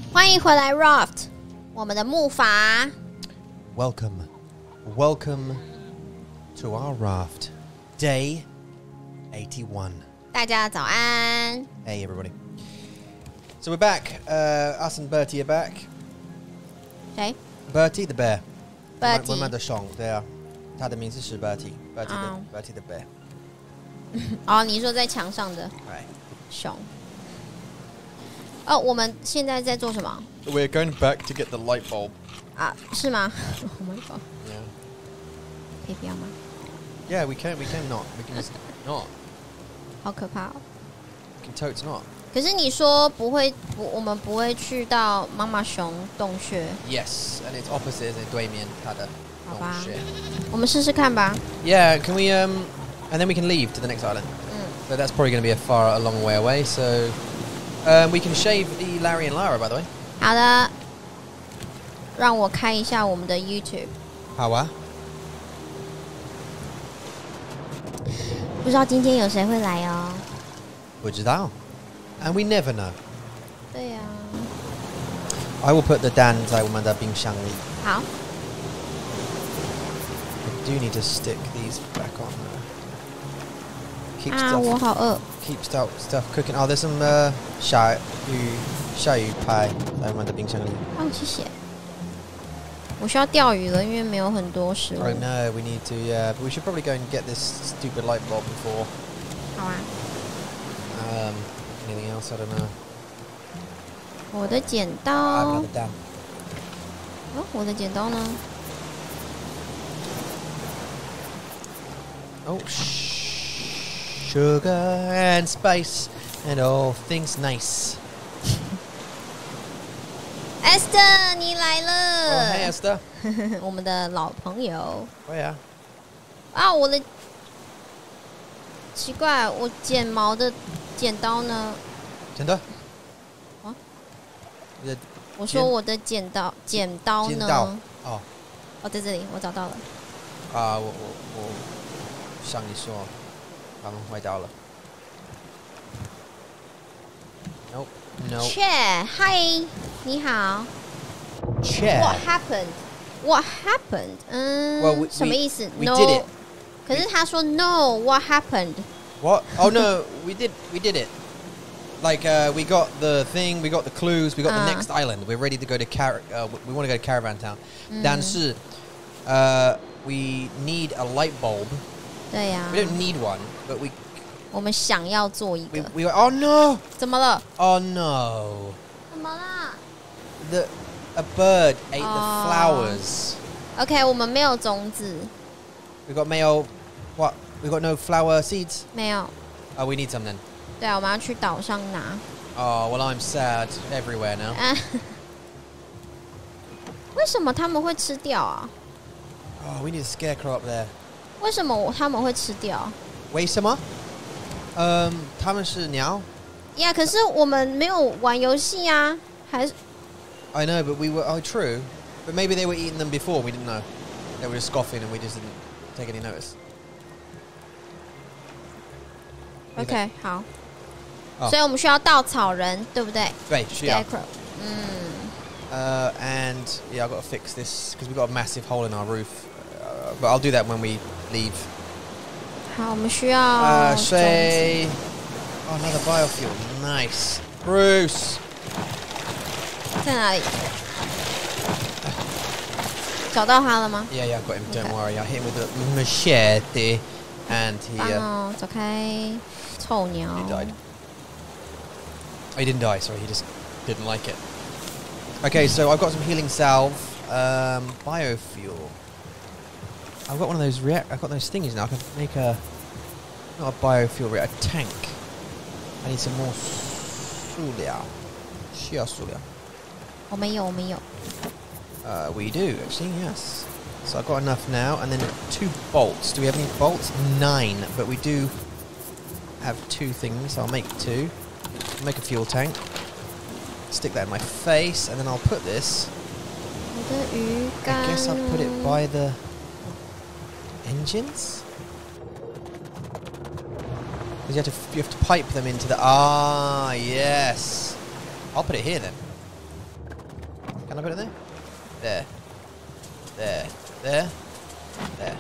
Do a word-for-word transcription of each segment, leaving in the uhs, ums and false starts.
欢迎回来 Raft 我们的木筏 Welcome Welcome to our raft Day eighty-one 大家早安 Hey everybody So we're back uh, Us and Bertie are back 谁 Bertie the bear Bertie 我们的熊对啊他的名字是 Bertie Bertie the, Oh. Bertie the bear 哦你说在墙上的 Right 熊哦我们现在在做什么 We're going back to get the light bulb 啊是吗 Oh my god Yeah 可以不要吗 Yeah we can we can not We can just not 好可怕哦 We can totes not 可是你说不会不我们不会去到妈妈熊洞穴 Yes and it's opposite 是对面它的好吧洞穴我们试试看吧 Yeah can we um and then we can leave to the next island 嗯 So that's probably going to be a far a long way away so um, we can shave the Larry and Lara by the way 好的让我开一下我们的 YouTube 好啊不知道今天有谁会来哦不知道 And we never know 对呀 I will put the Dan 在我们的冰箱里好 I do need to stick these back on there Keep 啊 stuff 我好饿 Keep stuff, stuff cooking Oh there's some uh, 虾鱼虾鱼派在我们的冰箱里哦谢谢我需要钓鱼了因为没有很多食物 Oh no we need to yeah But we should probably go and get this stupid light bulb before 好啊 um, Anything else I don't know 我的剪 I have 刀 another Dan 哦我的剪刀呢 Oh sugar and spice and all things nice Esther 你来 Oh hey 了 Esther 我们的老朋友 Oh yeah 啊我的奇怪我剪毛的剪刀呢真的啊你的我说我的剪刀剪刀呢剪刀哦哦在这里我找到了啊我我我向你说他们坏掉了 Nope Nope Chair Hi 你好 Chair What happened What happened 嗯 Well, we- 什么意思 we No did it. 可是他说 No What happened What? Oh no, we did we did it. Like uh, we got the thing, we got the clues, we got Ah. the next island. We're ready to go to Car uh, we want to go to Caravan Town. 嗯但是 uh, we need a light bulb. 对呀 We don't need one, but we 我们想要做一 we 个 we oh no. 怎么了 Oh no. 怎么啦 The a bird ate Oh. the flowers. OK 我们没有种子 We got mayo what? We got no flower seeds. 没有 Oh, we need some then. 对啊我们要去岛上拿 Oh, well I'm sad everywhere now. 啊为什么他们会吃掉啊 Oh, we need a scarecrow up there. 为什么我他们会吃掉为什么？嗯，他们是鸟。 呀可是我们没有玩游戏啊还是 I know, but we were. Oh, true. But maybe they were eating them before. We didn't know. They were just scoffing, and we just didn't take any notice. OK 好哦所以我们需要稻草人对不对对，需要。 Scarecrow 嗯 Uh, and yeah, I've got to fix this because we've got a massive hole in our roof. Uh, but I'll do that when we leave. 好我们需要 Uh, 种子 say. Oh, another biofuel. Nice, Bruce. 在哪里找到他了吗 Yeah, yeah, I've got him. Don't Okay. worry. I hit him with the machete, and he 棒 uh, 哦走开臭鸟 he died. Oh, he didn't die. Sorry, he just didn't like it. Okay, so I've got some healing salve, um, biofuel. I've got one of those react. I've got those thingies now. I can make a not a biofuel, a tank. I need some more sulia. Shia sulia. 我们有我们有 Uh, we do actually, yes. So I've got enough now, and then two bolts. Do we have any bolts? Nine, but we do have two things. I'll make two. Make a fuel tank. Stick that in my face, and then I'll put this. 我的鱼 I 竿 guess I'll put it by the engines. Because you have to you have to pipe them into the ah yes. I'll put it here then. Can I put it there? There. There. There. There.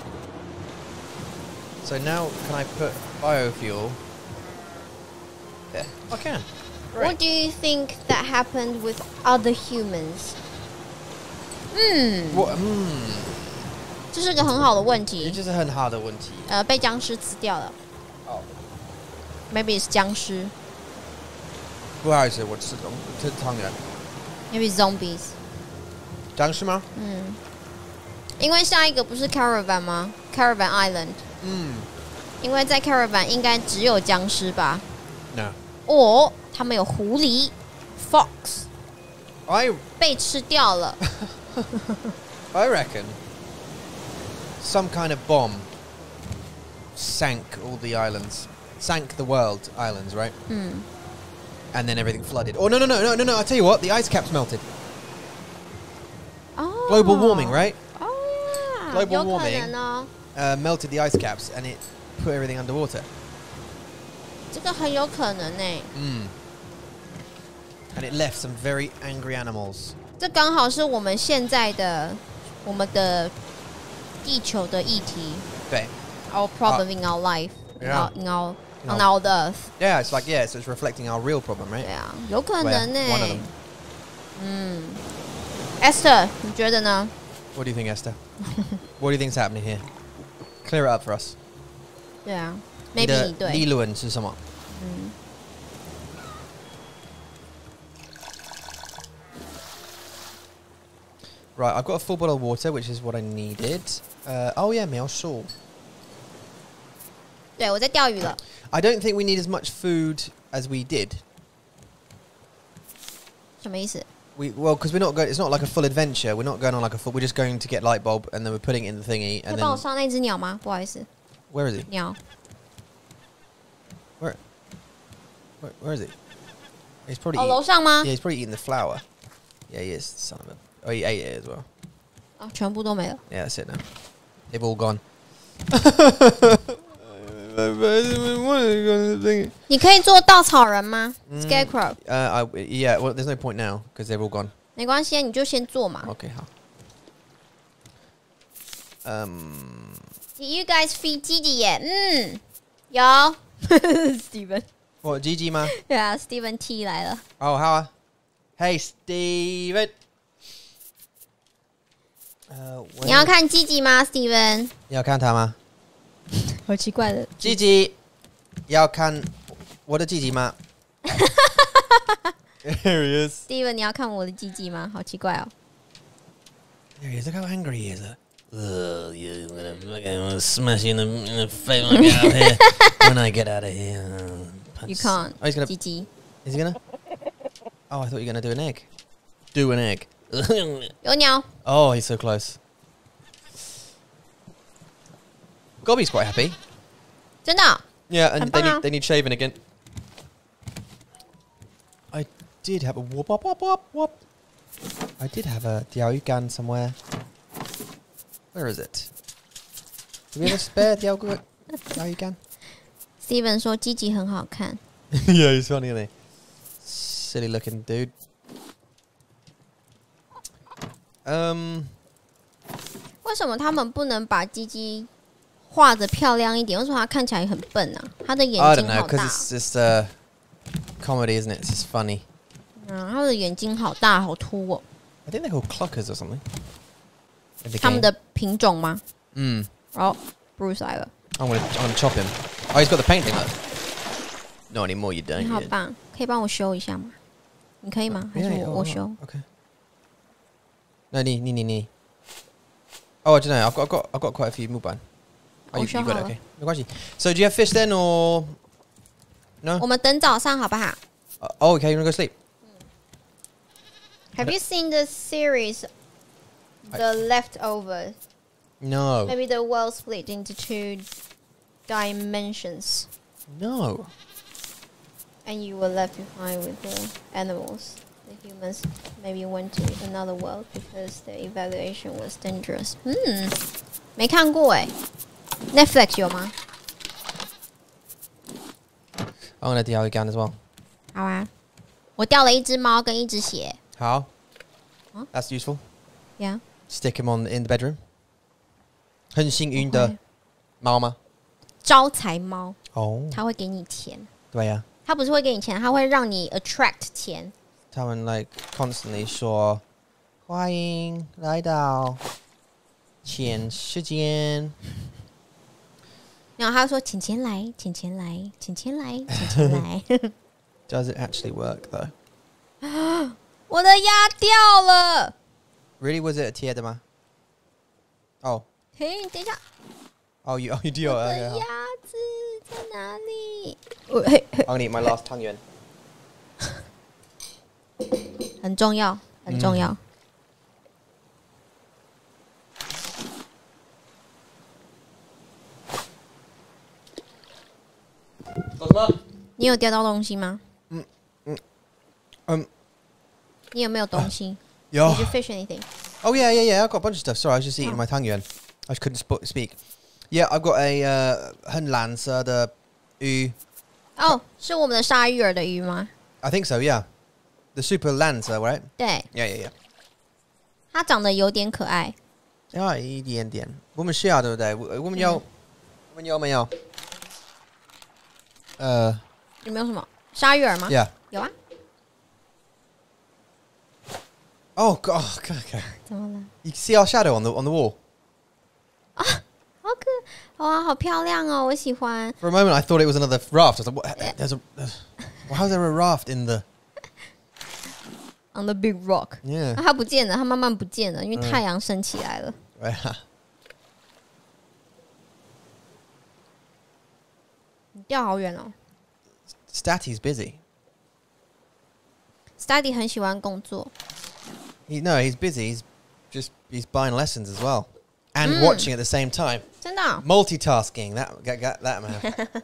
So now, can I put biofuel? There. I can. Great. What do you think that happened with other humans? 嗯， 我嗯， 这是个很好的问题。 这就是很好的问题。 呃，被僵尸吃掉了。 哦 ，maybe 是僵尸。 不好意思，我吃东吃汤圆。 Maybe zombies。 僵尸吗？ 嗯，因为下一个不是 Caravan 吗 ？Caravan Island。 嗯。 因为在 Caravan 应该只有僵尸吧 ？No。 哦，他们有狐狸 ，Fox。 I 被吃掉了。 I reckon some kind of bomb sank all the islands, sank the world islands, right? Hmm. And then everything flooded. Oh no no no no no no! I tell you what, the ice caps melted. Oh. Global warming, right? Oh. Global warming uh, melted the ice caps and it put everything underwater. 这个很有可能呢。 Mm. And it left some very angry animals. 这刚好是我们现在的我们的地球的议题。 对。 Our problem in our life, yeah. in our on our earth. Yeah, it's like yeah, so it's reflecting our real problem, right? 对啊，有可能呢。 One of them. 嗯 ，Esther， 你觉得呢 ？What do you think, Esther? What do you think's happening here? Clear it up for us. 对啊 ，maybe 你对。 理论是什么？ 嗯。 Right, I've got a full bottle of water, which is what I needed. Uh, oh yeah, 描述. 对，我在钓鱼了。 I don't think we need as much food as we did. 什么意思 We well, because we're not going. It's not like a full adventure. We're not going on like a full. We're just going to get light bulb, and then we're putting it in the thingy, 可 and 以帮我 then 上那只鸟吗？不好意思。 where is he? 鸟。 Where? Where, where is he? He's probably. 哦， eat, 楼上吗 yeah, he's probably eating the flower. Yeah, he is. Son of a. Oh, he ate it as well. 哦，全部都没了。 Yeah, that's it now. They've all gone. 你可以做稻草人吗 ？Scarecrow。 Uh, I, yeah. Well, there's no point now because they've all gone. 没关系，你就先做嘛。 Okay, 好。Um. Did you guys feed Gigi yet? 嗯，有。Steven。 What, Gigi 吗？ 对啊 ，Steven T 来了。 Oh, how? Hey, Steven. 呃， 你要看 Gigi 吗 ，Steven？ 你要看他吗？ 好奇怪的。 Gigi，要看我的 Gigi 吗？There he is. Steven， 你要看我的 Gigi 吗？好奇怪哦。 There he is. Look how angry he is. Ugh, yeah, I'm gonna fucking smash you in the, in the face when I get out of here. When I get out of here. You can't. Oh, he's gonna. Gigi. Is he gonna? Oh, I thought you were gonna do an egg. Do an egg. 有鸟。 Oh, he's so close. Gobby's quite happy. 真的、哦。 Yeah, and they 很棒啊 need they need shaving again. I did have a whoop whoop whoop whoop whoop. I did have a diaoyugan somewhere. Where is it? Do we have a spare diaoyugan? Steven 说 Gigi 很好看。 Yeah, he's funny, isn't he? Silly looking dude. Um. 为什么他们不能把鸡鸡画的漂亮一点？为什么他看起来很笨啊？他的眼 I don't 睛 know, 好 because 大。 it's just uh, comedy, isn't it? It's just funny. 嗯，他的眼睛好大，好凸哦。 I think they're called cluckers or something. In the 他们 game. 的品种吗？ Mm. 哦 ，Bruce 来了， I'm gonna, I'm gonna chop him. Oh, he's got the painting look. Not anymore, you 你 don't. 好 You. 棒，可以帮我修一下吗？你可以吗？还是 Yeah, 我 oh, 我 oh, 修？ Okay. No, nee, nee, nee, nee. Oh, I don't know. I've got, I've got, I've got quite a few muban. Oh, you, you got it. Okay. No question. So, do you have fish then, or no? 我们等早上好不好 Uh, oh, okay. You wanna go sleep? ？Have you seen the series, The Leftovers? No. Maybe the world split into two dimensions, No. and you were left behind with the animals. The humans maybe went to another world because the evaluation was dangerous. 嗯，没看过哎。Netflix 有吗？ I'm gonna diaoyugan as well. 好啊，我掉了一只猫跟一只鞋。 好。 Huh? That's useful. Yeah. Stick him on in the bedroom. 很幸运的猫吗？ 招财猫。 哦， 它会给你钱。 对呀、啊。 它不是会给你钱，它会让你 attract 钱。 他们 like constantly 说欢迎来到钱世间。 然后他说：“请钱来，请钱来，请钱来，请钱来。” Does it actually work though? 我的鸭掉了。 Really? Was it a 贴的吗？哦。 嘿，等一下。 Oh, you, oh, you do. 我的 Okay, 鸭子在哪里？我嘿嘿 I'm gonna eat my last 汤圆。 很重要，很重要。 做什么？ 你有钓到东西吗？ 嗯嗯嗯。 你有没有东西？ 有。 Did you fish anything? Oh yeah, yeah, yeah. I've got a bunch of stuff. Sorry, I was just eating my 汤圆。I couldn't sp speak. Yeah, I've got a uh, 很蓝色的鱼。 哦，是我们的鲨鱼饵的鱼吗 I think so. Yeah, the super 蓝色 right? 对。 Yeah, yeah, yeah. 它长得有点可爱。 要一点点。我们需要对不对？我我们有，我们有没有？呃， 有没有什么鲨鱼饵吗 ？Yeah. 有啊。 Oh God, okay, okay. 怎么了？ You can see our shadow on the on the wall. 啊，好可哇，好漂亮哦，我喜欢。 For a moment, I thought it was another raft. I was like, what? There's a. Uh, well, how's there a raft in the? On the big rock. Yeah. 啊，它不见了，它慢慢不见了，因为太阳升起来了。 Right. 你钓好远哦。 Statty's busy. Study 很喜欢工作。 He, no, he's busy. He's just he's buying lessons as well, and mm. watching at the same time. 真的、哦、 multitasking. That got, got that man.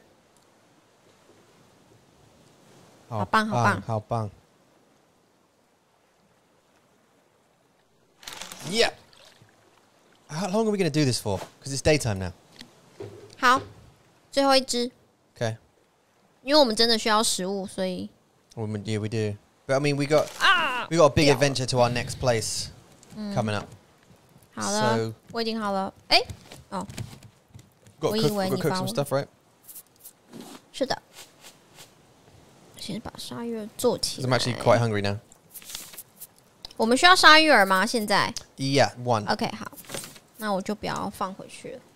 好棒，好棒， 好棒。Yeah. How long are we going to do this for? Because it's daytime now. 好，最后一只。 Okay. 因为我们真的需要食物，所以。 Well, yeah, we do. But I mean, we got we got a big adventure to our next place coming up. 好了， So, 我已经好了。哎，哦， got 我 to 以 cook, 为 got 你 to cook 帮 some 我。 stuff, right? 是的。先把鲨鱼饵做起来。 I'm actually quite hungry now. 我们需要鲨鱼饵吗？现在 Yeah, one. ？OK， 好，那我就不要放回去了。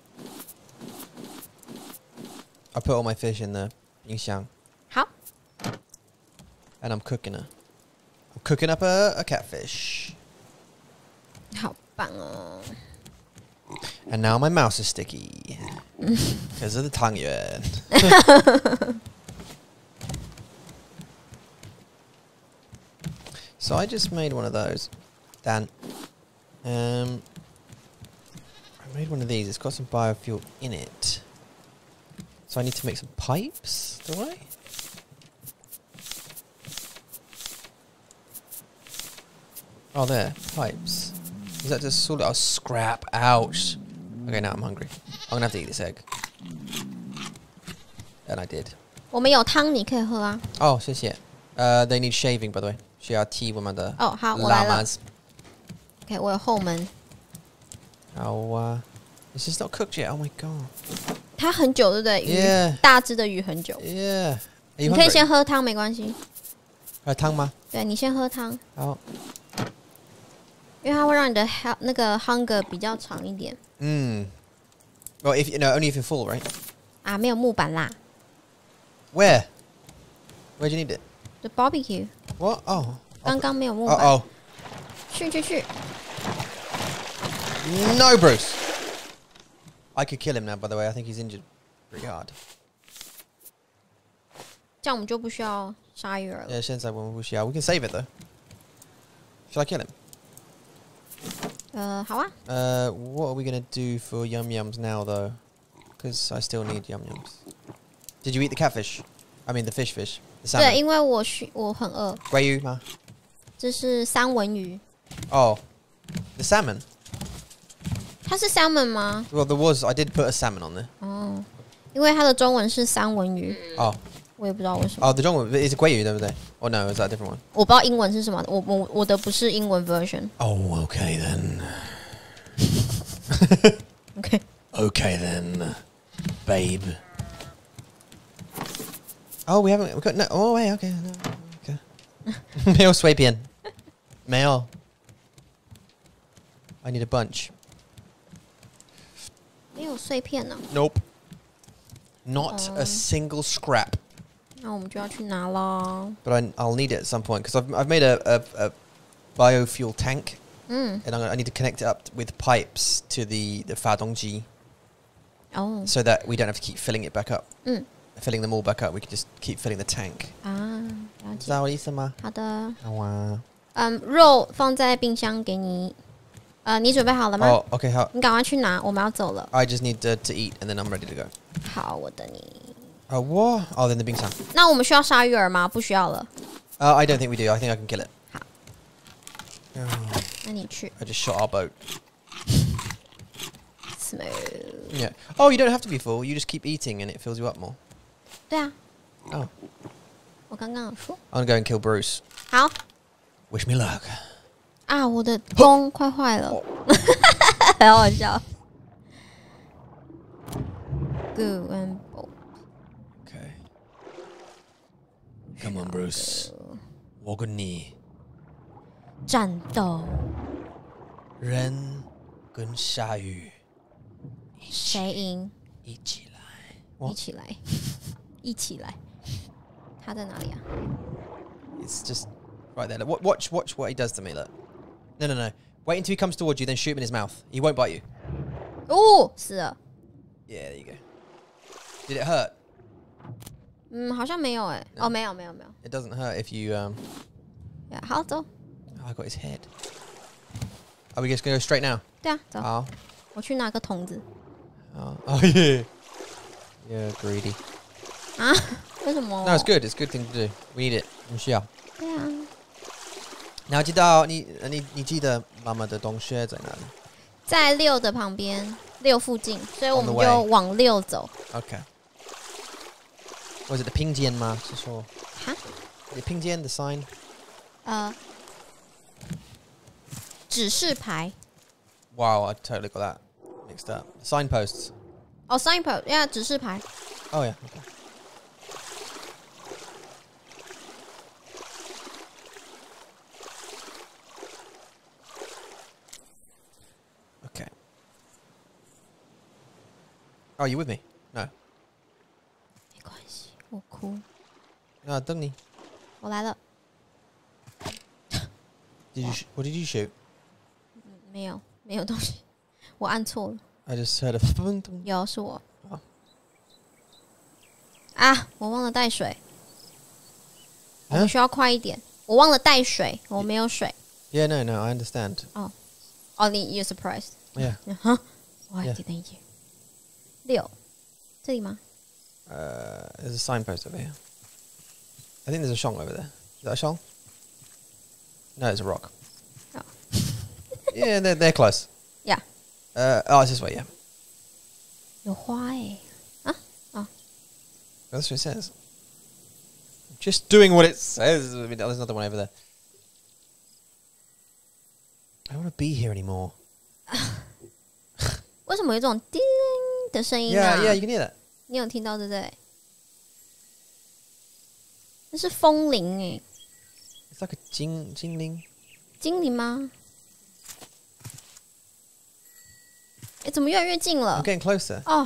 I put all my fish in the 冰箱。 好。 And I'm cooking her. I'm cooking up a, a catfish. 好棒哦。 And now my mouse is sticky. Because of the 汤圆。So I just made one of those. Dan. Um, I made one of these. It's got some biofuel in it. So I need to make some pipes, do I? Oh, there. Pipes. Is that just sort of oh, scrap? Ouch. Okay, now I'm hungry. I'm going to have to eat this egg. And I did. 我们有汤，你可以喝啊。 Oh, 谢谢. Uh, they need shaving, by the way. 需要剃我们的哦，好，我来了。 llamas. OK， 我有后门。 好啊。This is not cooked yet. Oh my god. 它很久，对不对？鱼 Yeah. 大只的鱼很久。 Yeah. Are 你 you 可以 hungry? 先喝汤，没关系。 喝汤吗？ 对，你先喝汤。 好。 因为它会让你的那个 hunger 比较长一点。 嗯。Well, if you know, only if you're full, right? 啊，没有木板啦。 Where? Where do you need it? The barbecue. What? Oh. 刚刚没有木板。 Uh oh. 去去去。 No, Bruce. I could kill him now, by the way. I think he's injured pretty hard. 这样我们就不需要鲨鱼饵了。 Yeah, 现在我们不需要. We can save it though. Should I kill him? 呃，好啊。 Uh, what are we gonna do for yum yums now though? Because I still need yum yums. Did you eat the catfish? I mean the fish fish. The salmon. 对，因为我需我很饿。 鲑鱼吗？ 这是三文鱼。 Oh, the salmon. 它是 salmon 吗？ Well, there was. I did put a salmon on there. 哦，因为它的中文是三文鱼。 哦， 我也不知道为什么。 哦，the 中文 is 鲑鱼，对不对？ Oh no, is that a different one? 我不知道英文是什么，我我我的不是英文 version。 Oh, okay then. Okay. Okay then, babe. Oh, we haven't. We got no. Oh wait. Okay. No, okay. 没有碎片。没有。I need a bunch. 没有碎片呢。 Nope. Not a single scrap. 那我们就要去拿啦。 But I, I'll need it at some point because I've I've made a, a, a biofuel tank. 嗯。 And I'm gonna, I need to connect it up with pipes to the the 发动机. Oh. So that we don't have to keep filling it back up. 嗯。 Filling them all back up, we can just keep filling the tank. 啊，了解。 知道我意思吗？ 好的。 好啊。 嗯，肉放在冰箱给你。呃，你准备好了吗？ 哦 ，OK， 好。 你赶快去拿，我们要走了。 I just need to, to eat, and then I'm ready to go. 好，我等你。 哦，我哦，在冰箱。 那我们需要鲨鱼饵吗？不需要了。 Uh, I don't think we do. I think I can kill it. 好。 Oh, 那你去。 I just shot our boat. Smooth. Yeah. Oh, you don't have to be full. You just keep eating, and it fills you up more. 对啊。 Oh. 我刚刚有说。 I'm gonna go and kill Bruce. 好。 Wish me luck. 啊，我的弓快坏了，很好笑。Good and bold. Okay. Come on, Bruce. 我跟你战斗。 人跟鲨鱼谁赢？ 一起来。 一起来，一起来。他在哪里啊 It's just right there. Look, watch, watch what he does to me. Look. No, no, no. Wait until he comes towards you, then shoot him in his mouth. He won't bite you. 哦，死了。 Yeah, there you go. Did it hurt? 嗯，好像没有哎。哦，没有，没有，没有。 It doesn't hurt if you um. Yeah, 好走。 Oh, I got his head. Are we just gonna go straight now? 对啊，走。 Oh. 我去拿个桶子。 Oh, oh yeah. Yeah, greedy. 啊？为什么 No, it's good. It's a good thing to do. We need it. 我们需要。 对啊。 然后知道你你你记得妈妈的洞穴在哪里？ 在六的旁边，六附近，所以我们 On the 就 way. 往六走。 Okay. Was it the 拼尖吗？是说哈？ the 拼尖 the sign? 呃，指示牌。 Wow, I totally got that mixed up. Signposts. 哦 ，signpost，呀，指示牌。 Oh yeah. Okay. Okay. Oh, you with me? No. 没关系，我哭。 No, 等你。 我来了。 Did you? Sh what did you shoot? 没有，没有东西，我按错了。 I just heard a. 有，是我。 哦啊，我忘了带水。我啊们需要快一点。我忘了带水，我没有水。 Yeah, no, no, I understand. 哦，哦，你 you surprised？ Yeah. 哈，我还 Yeah. 记得一点。六，这里吗？ Uh, there's a signpost over here. I think there's a shong over there. Is that a shong? No, it's a rock. Oh. Yeah, they're they're close. Yeah. Uh, oh, it's this way. Yeah. 有花哎。啊，哦， That's what it says. Just doing what it says. I mean, there's another one over there. I don't want to be here anymore. 为什么有这种叮的声音 Yeah, 啊 yeah, you can hear that. 你有听到对不对？那是风铃哎， It's like a jing jingling. 精灵吗？哎，怎么越来越近了 I'm？getting closer. 哦，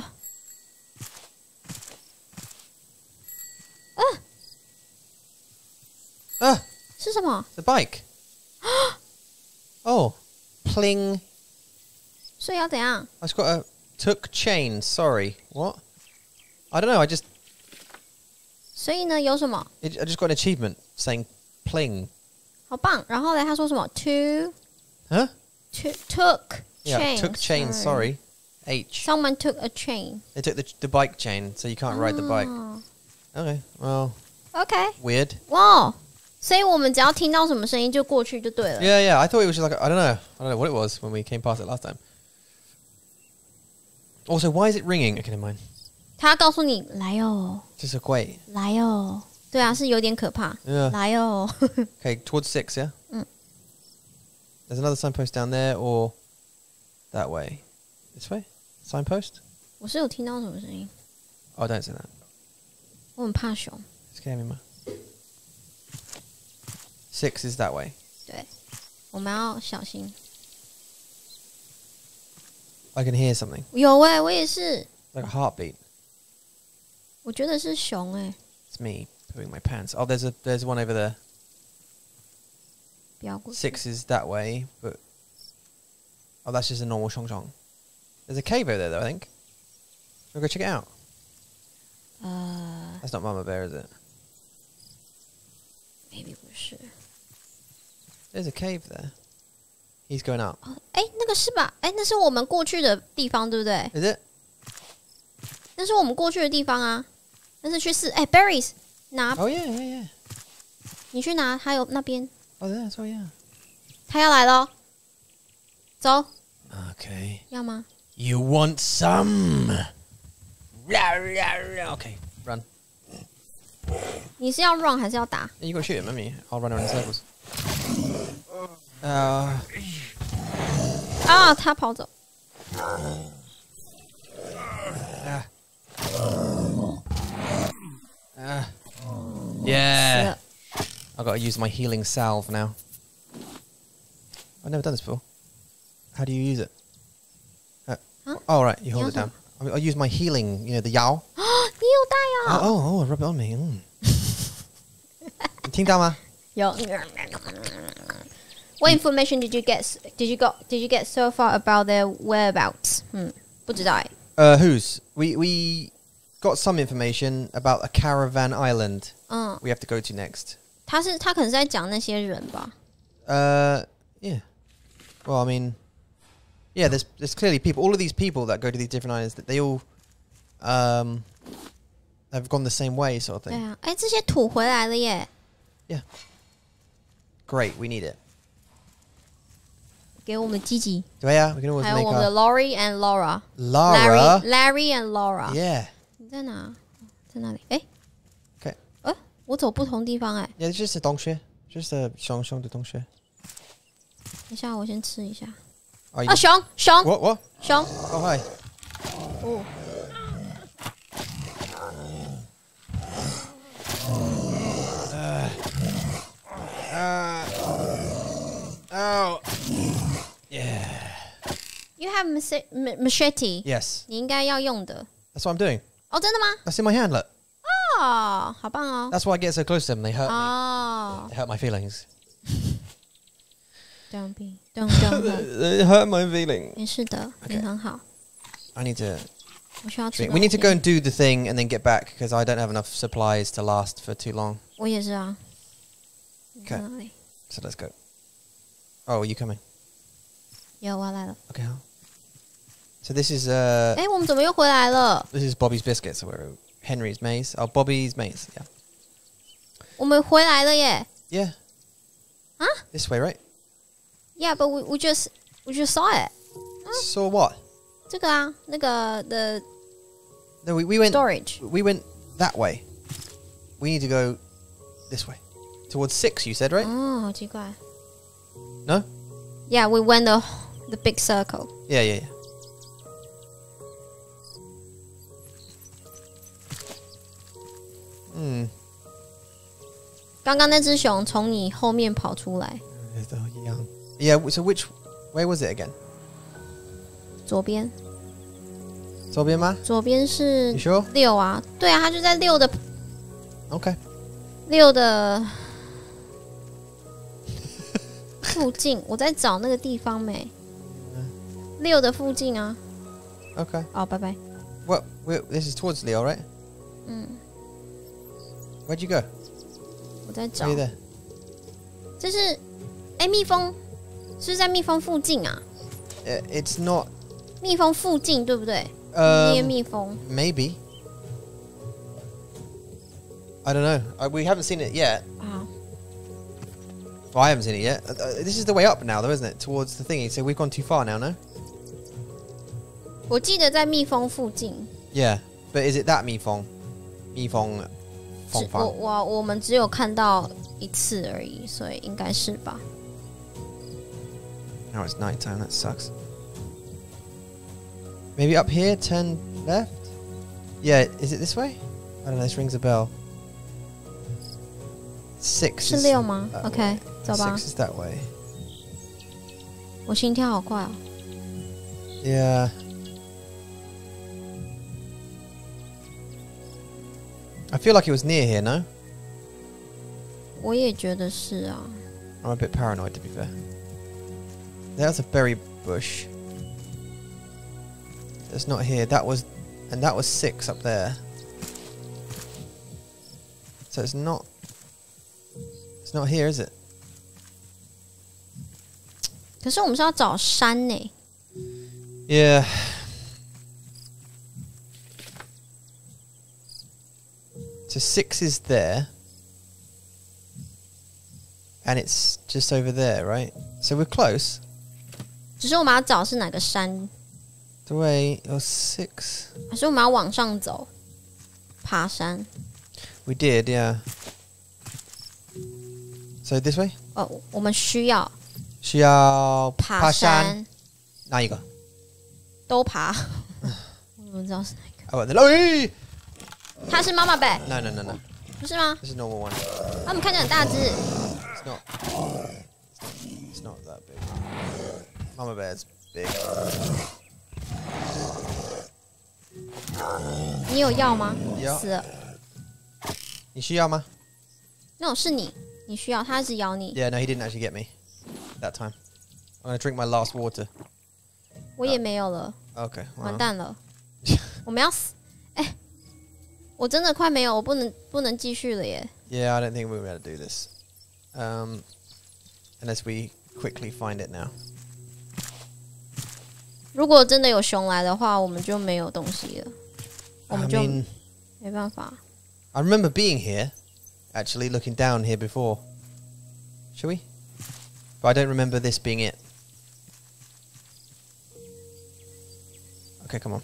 啊， Ah, 是什么？ the bike. Oh, pling. 所以要怎样？ I just got a took chain. Sorry, what? I don't know. I just 所以呢，有什么？ it, I just got an achievement saying pling. 好棒！然后呢，他说什么 ？To Huh? to took Yeah, chain. took chain. Sorry. H. Someone took a chain. They took the the bike chain, so you can't ride the bike. 哦 Okay. Well, OK， weird. 哇！所以我们只要听到什么声音就过去就对了。 Yeah, yeah. I thought it was just like I don't know. I don't know what it was when we came past it last time. Also, why is it ringing? Okay, never mind. 他告诉你来哦， 这是贵。 来哦。对啊，是有点可怕。 Yeah. 来哦。 Okay, towards six, yeah? 嗯。 There's another signpost down there or that way? This way? Signpost? 我是有听到什么声音？ Oh, don't say that. 我很怕熊。 Scare me, man. Six is that way. 对，我们要小心。 I can hear something. 有哎、欸，我也是。 Like a heartbeat. 我觉得是熊哎、欸。 It's me pooing my pants. Oh, there's a there's one over there. 不要过去。 Six is that way, but oh, that's just a normal shong shong. There's a cave over there, though. I think. We'll go check it out. Uh, That's not Mama Bear, is it? maybe 不是。 There's a cave there. He's going up. 哦，哎，那个是吧？哎，那是我们过去的地方，对不对？ Is it? 那是我们过去的地方啊。那是去四哎 berries 拿， Oh yeah, yeah, yeah. 你去拿，还有那边， Oh, there. Oh yeah. 他要来了，走， Okay. 要吗？ You want some? Okay, run. 你是要 run 还是要打？ You got to shoot him, haven't you? I'll run around in circles. Uh, 啊，他跑走。 uh, uh, yeah. I've got to use my healing salve now. I've never done this before. How do you use it? Uh, Huh? Oh, right, you hold Yeah. it down. I I'll use my healing, you know, the yao. 你有带啊？ Oh, oh, oh, rub it on me. Mm. 你听到吗？ 有。What information did you get? Did you got? Did you get so far about their whereabouts? 嗯，不知道哎。 Uh, whose? We we got some information about a caravan island 嗯， we have to go to next. 他是他可能是在讲那些人吧。 Uh, yeah. Well, I mean, yeah. There's there's clearly people. All of these people that go to these different islands, that they all, um, have gone the same way, sort of 对 thing. 啊，哎，这些土回来了耶， Great, we need it. 给我们积极， Yeah, we can always 还有 make 我们的 our Laurie and Laura。 Lara. Larry and Laura。 Yeah. 你在哪？在哪里？哎， Okay. 呃，我走不同地方哎。 Yeah, it's just a 同学 just a 熊熊的同学。 等一下，我先吃一下。 Are you- 啊，熊熊 What what? 熊 Oh hi. 哦， Uh, oh. Yeah. You have mache- ma- machete， Yes. 你应该要用的。 That's what I'm doing. 哦，真的吗？ That's in my hand. Look. 哦，好棒哦。 That's why I get so close to them. They hurt me. 哦 They hurt my feelings. ，Don't be, don't don't hurt。 They hurt my feelings. 没事的，你 Okay 很好。 I need to 我需要吃 drink. 东 We need to 西 go and do the thing and then get back because I don't have enough supplies to last for too long. 我也是啊。你在 Okay 哪里？ So let's go. Oh, are you coming? 有，我要来了。 Okay. I'll- So this is uh 哎，我们怎么又回来了？ this is Bobby's biscuits. So we're Henry's maze. Oh, Bobby's maze. Yeah. 我们回来了耶。 Yeah. Huh? This way, right? Yeah, but we we just we just saw it. So what? 这个啊，那个的 No, we, we went storage。 we went that way. We need to go this way. Towards six, you said, right? 哦，好奇怪。 No? Yeah, we went the the big circle. Yeah, yeah, yeah. Hmm. 刚刚那只熊从你后面跑出来， There's the young. Yeah, so which where was it again? 左边， 左边吗？ 左边是 You sure? 六啊，对啊，它就在六的 Okay. 六的附近，我在找那个地方没？六的附近啊。 Okay. 哦，拜拜。 What? We're, this is towards Leo, right? 嗯， Where'd you go? 我在找 Are you。there? 这是，哎，蜜蜂是不是在蜜蜂附近啊？ Uh, it's not. 蜜蜂附近对不对？ Um, 捏蜜蜂。 Maybe. I don't know. I, we haven't seen it yet. 啊， Well, I haven't seen it yet. Uh, uh, this is the way up now, though, isn't it? Towards the thingy. So we've gone too far now, no? 我记得在蜜蜂附近。 Yeah. But is it that 蜜蜂？蜜蜂蜂我房？ 我我们只有看到一次而已，所以应该是吧。 Now it's night time. That sucks. Maybe up here. Turn left. Yeah. Is it this way? I don't know. This rings a bell. Six. 是六吗 ？OK， 走吧。 Six is that way. 我心跳好快哦。 Yeah. I feel like it was near here, no? 我也觉得是啊。 I'm a bit paranoid, to be fair. There's a berry bush. That's not here. That was, and that was six up there. So it's not. It's not here, is it? 可是我们是要找山呢。 Yeah. So six is there. And it's just over there, right? So we're close. 只是我们要找是哪个山？ The way or six. 还是我们要往上走，爬山？ We did, yeah. So this way? 哦，我们需要需要爬爬山。 山， 哪一个？ 都爬。我怎么知道是哪一个？ Oh, the low. 它是妈妈贝， No, no, no, no. 不是吗？ This is normal one. 它们看起来很大只。 It's not. It's not that big. Mama bear's big. 你有药吗？ 有死了。 你需要吗？ 那、no, 是你，你需要，它一直咬你。 Yeah, no, he didn't actually get me that time. I'm gonna drink my last water. 我也没有了， Okay. Well. 完蛋了，我们要死！哎，我真的快没有，我不能不能继续了耶。 Yeah, I don't think we'll be able to do this. Um, unless we quickly find it now. 如果真的有熊来的话，我们就没有东西了，我 I 们就 mean, 没办法。 I remember being here, actually looking down here before. Shall we? But I don't remember this being it. Okay, come on.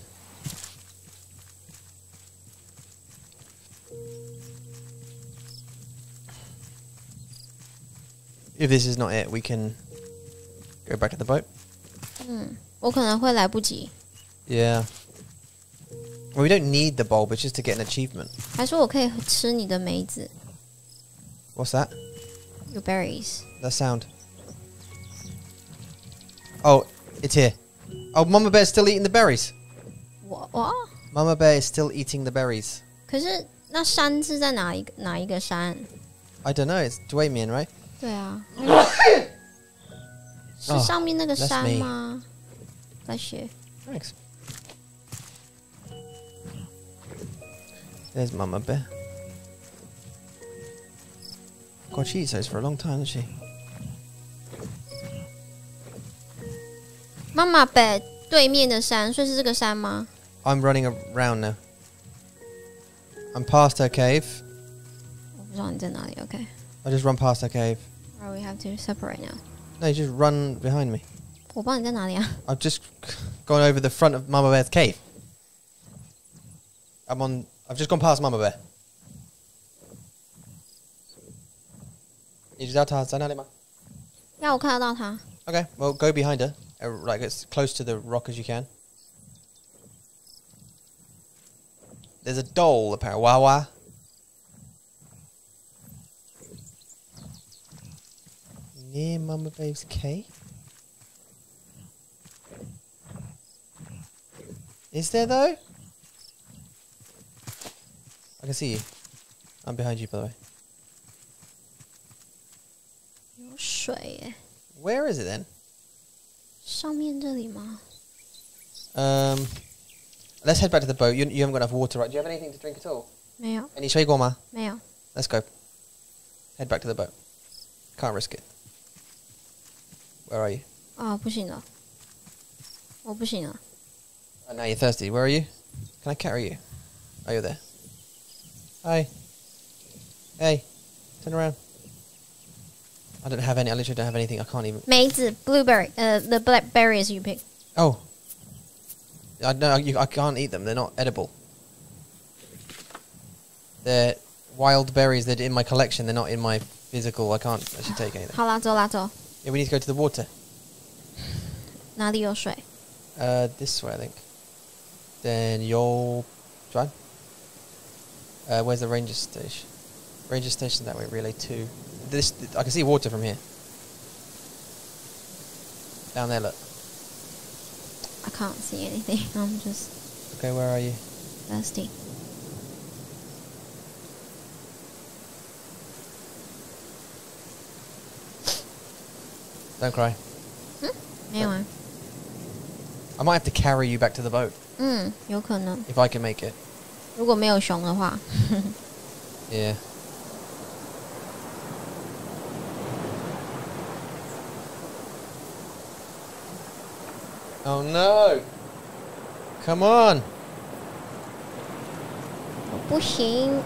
If this is not it, we can go back to the boat. 嗯，我可能会来不及， Yeah. Well, we don't need the bulb, it's just to get an achievement. 还是我可以吃你的梅子 What's that? ，your berries。 That sound. Oh, it's here. Oh, Mama Bear's still eating the berries. 我哇， Mama Bear is still eating the berries. 可是那山是在哪一个哪一个山？ I don't know, it's Dwaymian, right? 对啊，是上面那个 that's 山 me. 吗？在学。 Thanks. There's Mama Bear. God, she eats those for a long time, doesn't she? 妈妈北对面的山，所以是这个山吗？ I'm running around now. I'm past her cave. 我不知道你在哪里。OK， I just run past her cave. or we have to separate now。 No, you just run behind me. 我不知道你在哪里啊？ I've just gone over the front of Mama Bear's cave. I'm on. I've just gone past Mama Bear. 你知道她在哪里吗？ 要我看得到它。 Okay, well, go behind her, uh, like as close to the rock as you can. There's a doll, apparently. Wawa. Near Mama Bear's cave? Is there, though? I can see you. I'm behind you, by the way. 有水耶， Where is it, then? 上面这里吗？ Um, let's head back to the boat. You, you haven't got enough water, right? Do you have anything to drink at all? 没有， Any shui goma? 没有。 Let's go. Head back to the boat. Can't risk it. Where are you? 啊，不行了，我不行了。 Oh, now you're thirsty. Where are you? Can I carry you? Oh, you're there. Hi. Hey. Turn around. I don't have any. I literally don't have anything. I can't even. 梅子 blueberry，呃、uh, ，the blackberries you pick。 Oh. I no. You, I can't eat them. They're not edible. They're wild berries. They're in my collection. They're not in my physical. I can't actually take anything. 好啦，走啦走。 Yeah, we need to go to the water. 哪里有水？ Uh, this way, I think. Then you'll... John? Uh, where's the ranger station? Ranger station that way, relay two. This, I can see water from here. Down there, look. I can't see anything. I'm just Okay, where are you? thirsty. Don't cry. 嗯，没有啊。 I might have to carry you back to the boat. 嗯，有可能。 If I can make it. 如果没有熊的话。 Yeah. Oh no! Come on! 我不行。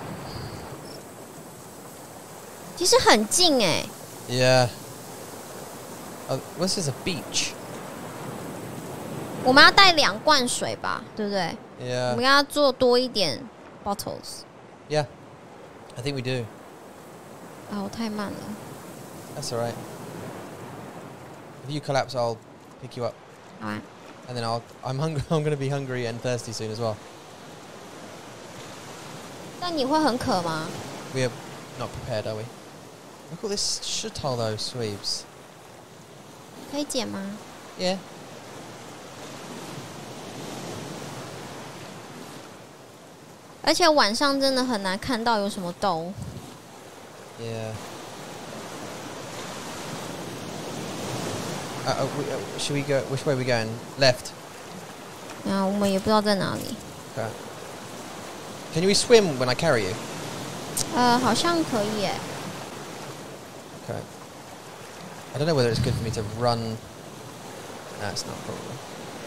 其实很近哎。 Yeah. Oh, what's this, a beach? 我们要带两罐水吧，对不对？ Yeah. 我们要做多一点 bottles。 Yeah. I think we do. 啊，我太慢了。 That's alright. If you collapse, I'll pick you up. 好啊。 And then I'll, I'm hungry. I'm going to be hungry and thirsty soon as well. 但你会很渴吗？ We are not prepared, are we? Look at this shuttle though, Sweeps. 可以捡吗？ Yeah. 而且晚上真的很难看到有什么豆。 Yeah. Uh, uh, we, uh, should we go? Which way are we going? Left. 啊，我们也不知道在哪里。 Okay. Can you swim when I carry you? 呃，好像可以耶。 Okay. I don't know whether it's good for me to run. That's not probably.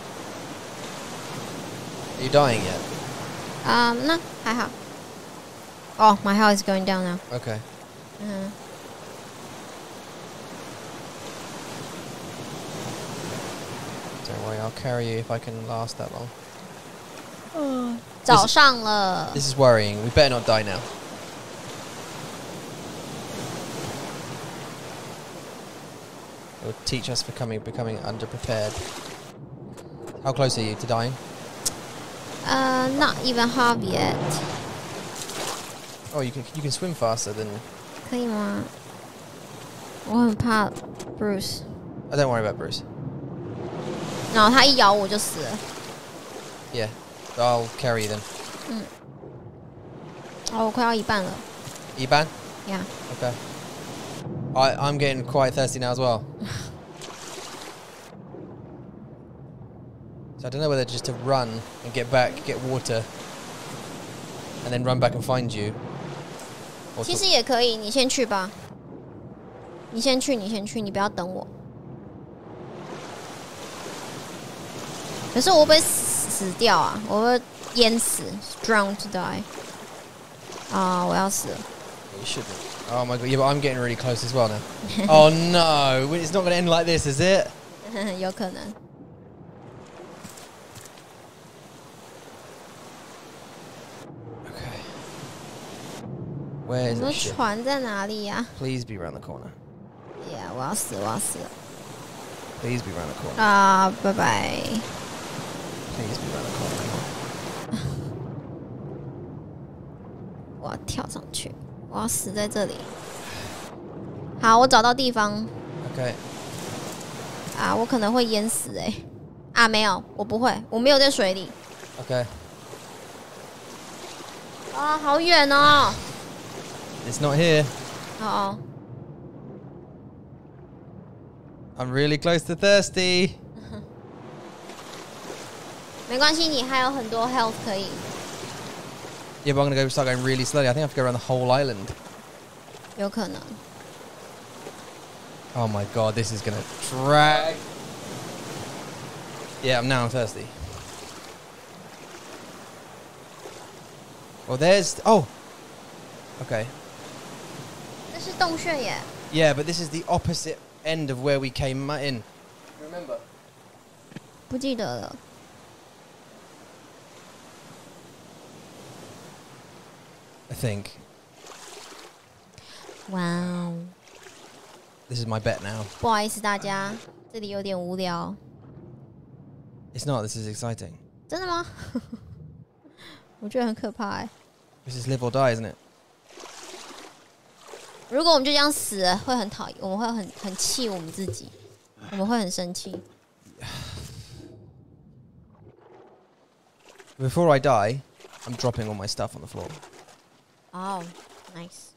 Are you dying yet? 啊、那还好。Oh, my health is going down now. Okay. 嗯。 Don't worry, I'll carry you if I can last that long. 嗯。早上了。 This is worrying. We better not die now. It will teach us for coming, becoming underprepared. How close are you to dying? Uh, not even half yet. Oh, you can you can swim faster than. 可以吗？我很怕 Bruce。 Oh, don't worry about Bruce. 然后他一咬我就死了。 Yeah, I'll carry you then. 嗯。哦，我快要一半了。 Iban? Yeah. Okay. I I'm getting quite thirsty now as well. So I don't know whether just to run and get back, get water, and then run back and find you. Or 其 to- 实也可以，你先去吧。你先去，你先去，你不要等我。可是我会不会死死掉啊？我会淹死 ，drown to die。啊，我要死了。 You shouldn't. Oh my god! Yeah, but I'm getting really close as well now. Oh no! It's not going to end like this, is it? 有可能。 Okay. Where 我 is 们 the ship? 船在哪里呀、 Please be round the corner. ？Yeah， 我要死，我要死了。 Please be round the corner. 啊，拜拜。 Please be round the corner. 我要跳上去，我要死在这里。好，我找到地方。 Okay. 啊，我可能会淹死哎、欸。啊，没有，我不会，我没有在水里。 Okay. 啊，好远哦。 It's not here. 哦哦。 I'm really close to thirsty. 没关系，你还有很多 health 可以。 Yeah, but I'm gonna go start going really slowly. I think I have to go around the whole island. 有可能。 Oh my god, this is gonna drag. Yeah, I'm now thirsty. Well, there's oh. Okay. 这是洞穴耶。 Yeah, but this is the opposite end of where we came in. Remember? 不记得了。 I I think. Wow. This is my bet now. 不好意思大家，这里有点无聊。 It's not. This is exciting. 真的吗？我觉得很可怕哎。 This is live or die, isn't it? 如果我们就这样死了，会很讨厌，我们会很很气我们自己，我们会很生气。 Before I die, I'm dropping all my stuff on the floor. Oh, nice.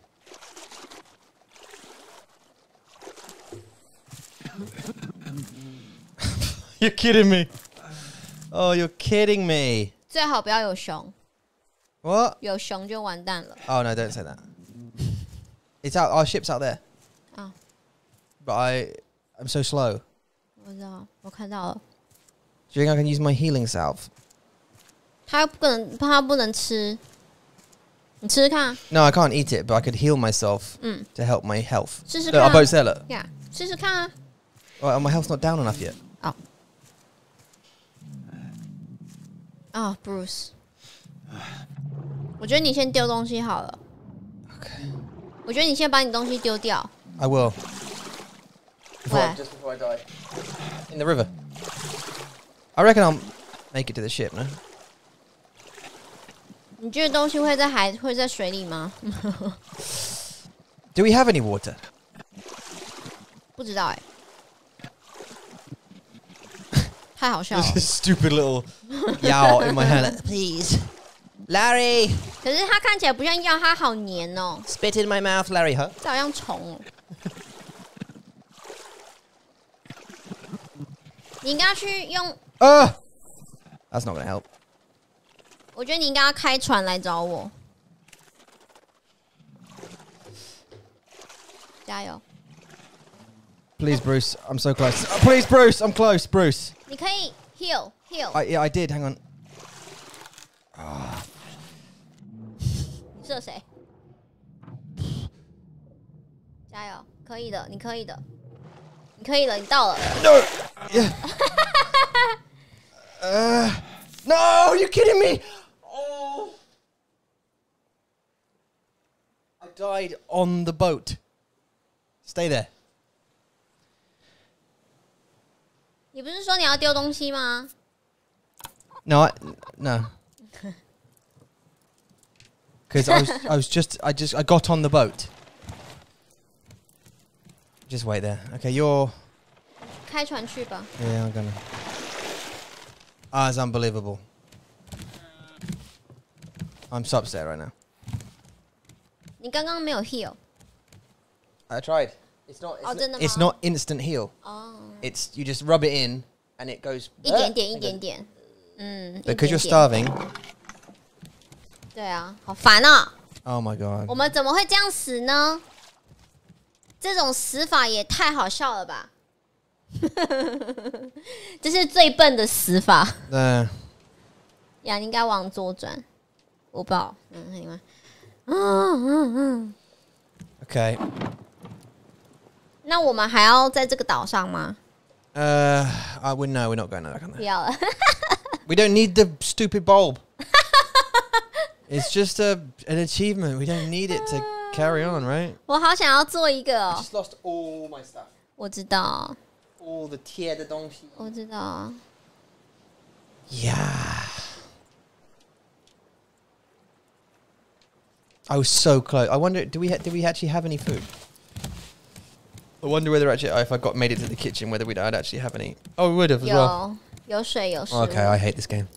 You're kidding me. Oh, you're kidding me. 最好不要有熊， What? 有熊就完蛋了。 Oh, no, don't say that. It's out. Our ship's out there. Oh. But I, I'm so slow. 我知道，我看到了。 Do you think I can use my healing salve? 它又不能，它不能吃。你吃吃看。 No, I can't eat it, but I could heal myself 嗯， to help my health. 试试 Look, 看 our 啊。 boat's there, look. Yeah， 试试看啊。 Oh, my health's not down enough yet. 哦。啊 ，Bruce。我觉得你先丢东西好了。 Okay. 我觉得你先把你东西丢掉。 I will. Before, Where? just before I die. In the river. I reckon I'll make it to the ship, no? 你觉得东西会在海会在水里吗？ Do we have any water? 不知道哎、太好笑了。 This is stupid little yowl in my hand. Like, please. Larry! 可是它看起来不像药，它好黏哦， Spit in my mouth, Larry, huh? 这好像虫哦。你应该去用， Uh! That's not gonna help. 我觉得你应该要开船来找我。加油！ Please, Bruce. I'm so close. Uh, please, Bruce. I'm close, Bruce. 你可以 heal heal。 I, yeah, I did. Hang on. 你射谁？加油！可以的，你可以的，你可以了，你到了。 No! Yeah. uh, no! You're kidding me! Oh! I died on the boat. Stay there. 你不是说你要丢东西吗？ No, I, no. Because I was, I was just, I just, I got on the boat. Just wait there. Okay, you're. 开船去吧。 Yeah, I'm gonna. Ah, it's unbelievable. I'm so upset right now. 你刚刚没有 heal。 I tried. It's not. It's, Oh, not, 真的吗？ it's not instant heal. 哦， It's you just rub it in and it goes. 一点点，一点点。嗯。 Because 一 you're 点点 starving. 对啊，好烦啊！ Oh my god. 我们怎么会这样死呢？这种死法也太好笑了吧！这是最笨的死法。 Uh, 呀，你应该往左转。我不知道，嗯，你们，嗯嗯嗯。 okay. 那我们还要在这个岛上吗？ Uh, I would no, we're not going back on 不 there. 要了。 We don't need the stupid bulb. It's just a an achievement. We don't need it to carry on, right? 我好想要做一个 I 哦。 just lost all my stuff. 我知道， All the tier the donkey. 我知道。 Yeah. I was so close. I wonder, do we ha- do we actually have any food? I wonder whether actually, if I got made it to the kitchen, whether we'd I'd actually have any. Oh, we would have as well. 有有水有食物。 Okay, I hate this game.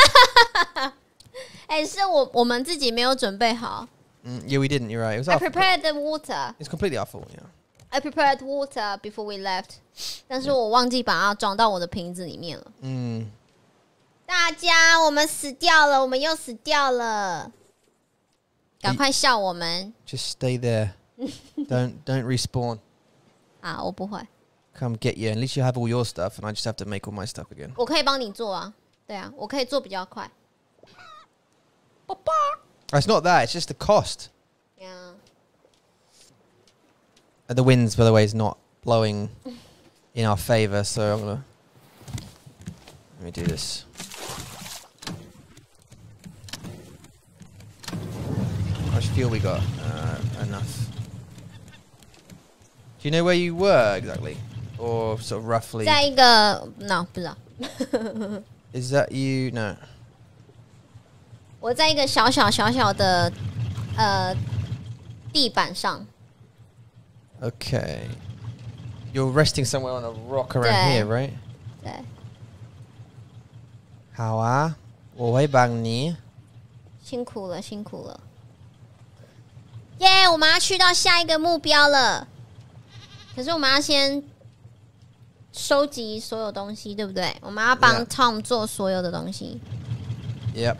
哎，是我我们自己没有准备好。 Mm, yeah, we didn't. You're right. It was I our fault. prepared the water. It's completely our fault. Yeah. I prepared water before we left. 但是我忘记把它装到我的瓶子里面了。 Mm. 大家，我们死掉了，我们又死掉了。赶快笑我们 Just stay there. don't don't respawn. 啊！我不会， Come get you. At least you have all your stuff, and I just have to make all my stuff again. 我可以帮你做啊。对啊，我可以做比较快。 It's not that. It's just the cost. Yeah. Uh, The winds, by the way, is not blowing in our favor. So I'm gonna let me do this. much fuel we got? Uh, enough. Do you know where you were exactly? Or sort of roughly? 在一个 no 不知道。 Is that you? No. 我在一个小小小小的呃地板上。 Okay. You're resting somewhere on a rock around here, right? 对。 好啊，我会帮你。 辛苦了，辛苦了。耶、yeah, 我们要去到下一个目标了。可是我们要先收集所有东西，对不对？我们要帮 Tom 做所有的东西。 Yep.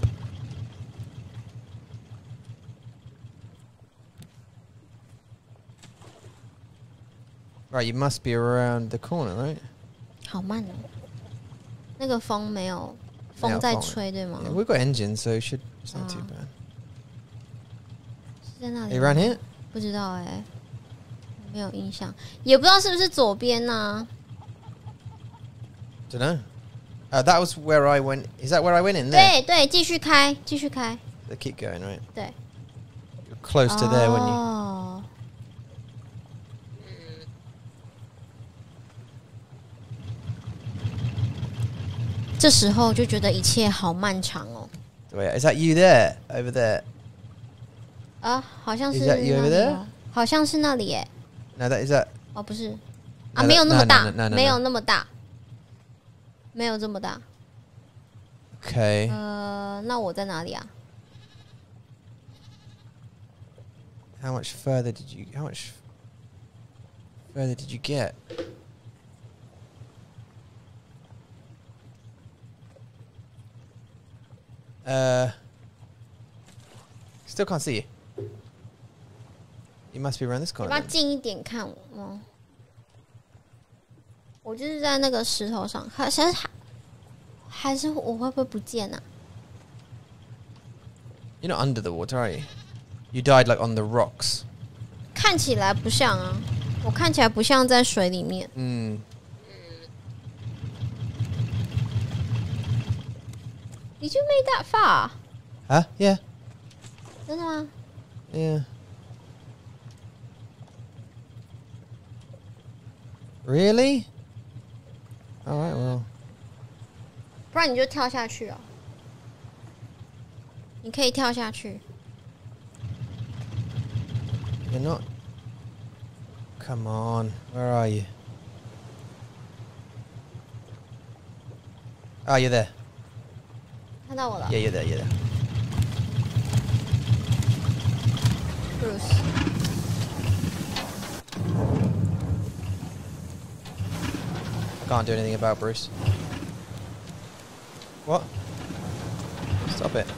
Right, you must be around the corner, right? 好慢哦，那个风没有，风在吹，对吗？ Yeah, we've got engines, so it should, it's not too bad. 是在那里 Are you around here? 不知道哎、欸，没有印象，也不知道是不是左边呢、啊。 Don't know. Uh, that was where I went. Is that where I went in there? 对对，继续开，继续开。 So keep going, right? 对。 You're close to there, weren't you? 哦。这时候就觉得一切好漫长哦。 Wait, is that you there? Over there? 啊，好像是 Is that you over there? 好像是那里耶。 No, that is that. 哦，不是， No, 啊，没有那么大 no, no, no, no, no. 没有那么大，没有这么大。 Okay. 呃，那我在哪里啊？ How much further did you? How much further did you get? Uh, still can't see you. You must be around this 要 corner. 不要 then. 近一点看我？哦，我就是在那个石头上，还是还还是我会不会不见啊？ You're not under the water, are you? You died like on the rocks. 看起来不像啊，我看起来不像在水里面。 Mm. Did you make that far? Huh? Yeah. 真的吗？ Yeah. Really? All right. Well. 不然你就跳下去哦。你可以跳下去。 You're not. Come on. Where are you? Oh, you're there. 看到我了 Yeah, you're there. You're there. ，Bruce。 I can't do anything about Bruce. What? Stop it.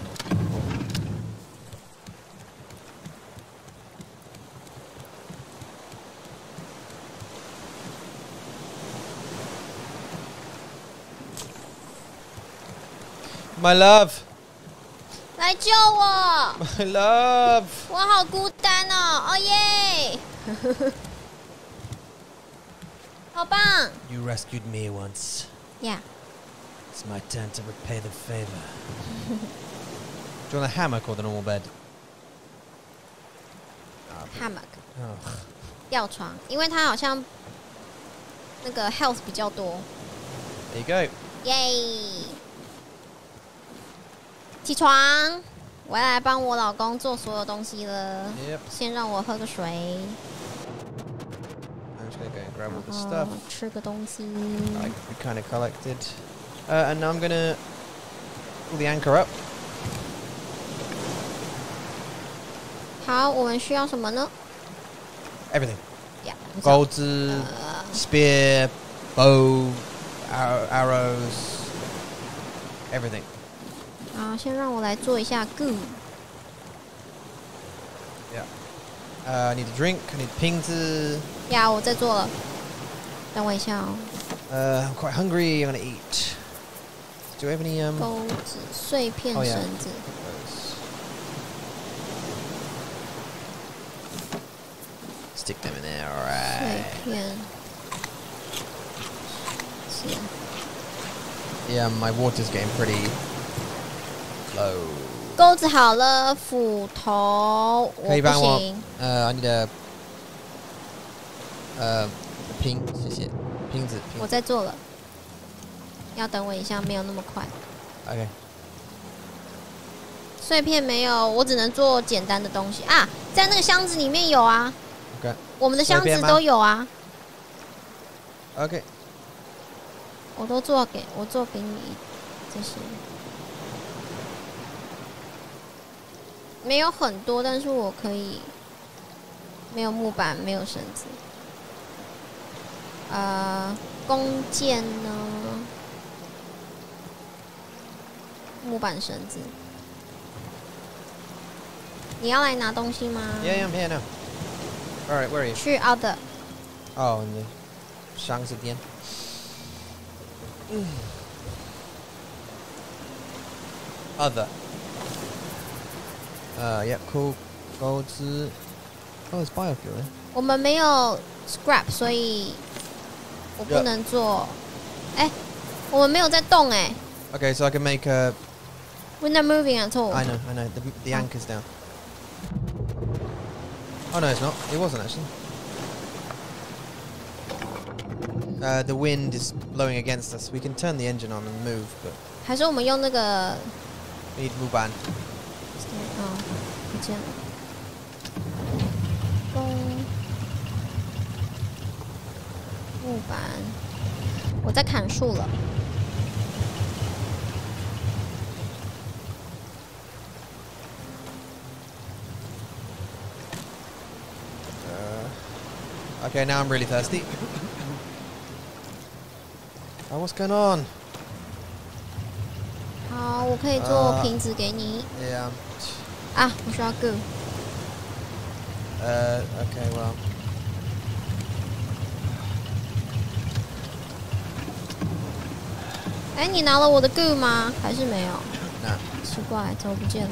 My love. 来救我！ My love. 我好孤单哦！哦耶！好棒 You rescued me once. ！Yeah， It's my turn to repay the favor. Do you want a hammock or the normal bed? hammock Oh. 吊床，因为它好像那个 health 比较多。 There you go. 耶！起床，我要来帮我老公做所有东西了。 Yep. 先让我喝个水， I'm just gonna go and grab all the 然 stuff 后吃个东西。 I we kind of collected. Uh, and now I'm gonna pull the anchor up. 好，我们需要什么呢 Everything. ？Yeah， Golds, 呃 spear, bow, arrow, arrows, everything. 好，先让我来做一下 goo。 Yeah. Uh, I need a drink. I need pings. 呀，我在做了，等我一下哦。 Uh, I'm quite hungry. I'm gonna eat. Do we have any um? 钩子、碎片 Oh, yeah. 绳子。 those? Stick them in there. All 碎 right. 片。是。 Yeah, my water's getting pretty low. 钩子好了，斧头我不可以帮我行。 呃 I need a 呃拼，谢谢，拼子。拼我在做了，要等我一下，没有那么快。 OK。 碎片没有，我只能做简单的东西啊，在那个箱子里面有啊。 OK。 我们的箱子都有啊。 OK。 我都做给我做给你这些，没有很多，但是我可以。没有木板，没有绳子。呃，弓箭呢？木板绳子。你要来拿东西吗 Yeah, I'm here now. All right, where are you? 去 other。 哦，你箱子边。嗯。Other。呃 ，Yeah, cool. 钩子。Oh, it's biofuel. Eh? 我们没有 scrap， 所以我不能做。哎、欸，我们没有在动哎、欸。 Okay, so I can make a. We're not moving at all. I know, I know. The the anchor's down. Oh no, it's not. It wasn't actually. Uh, the wind is blowing against us. We can turn the engine on and move, but. 还是我们用那个。 We need muban. 哦，不见了。木板，我在砍树了。 Uh, okay, now I'm really thirsty. Oh, what's going on? 好，我可以做瓶子给你。 Uh, yeah. 啊，我需要 go。 Uh, okay, well. 哎，你拿了我的 goo 吗？还是没有？ 那奇怪，怎么不见了？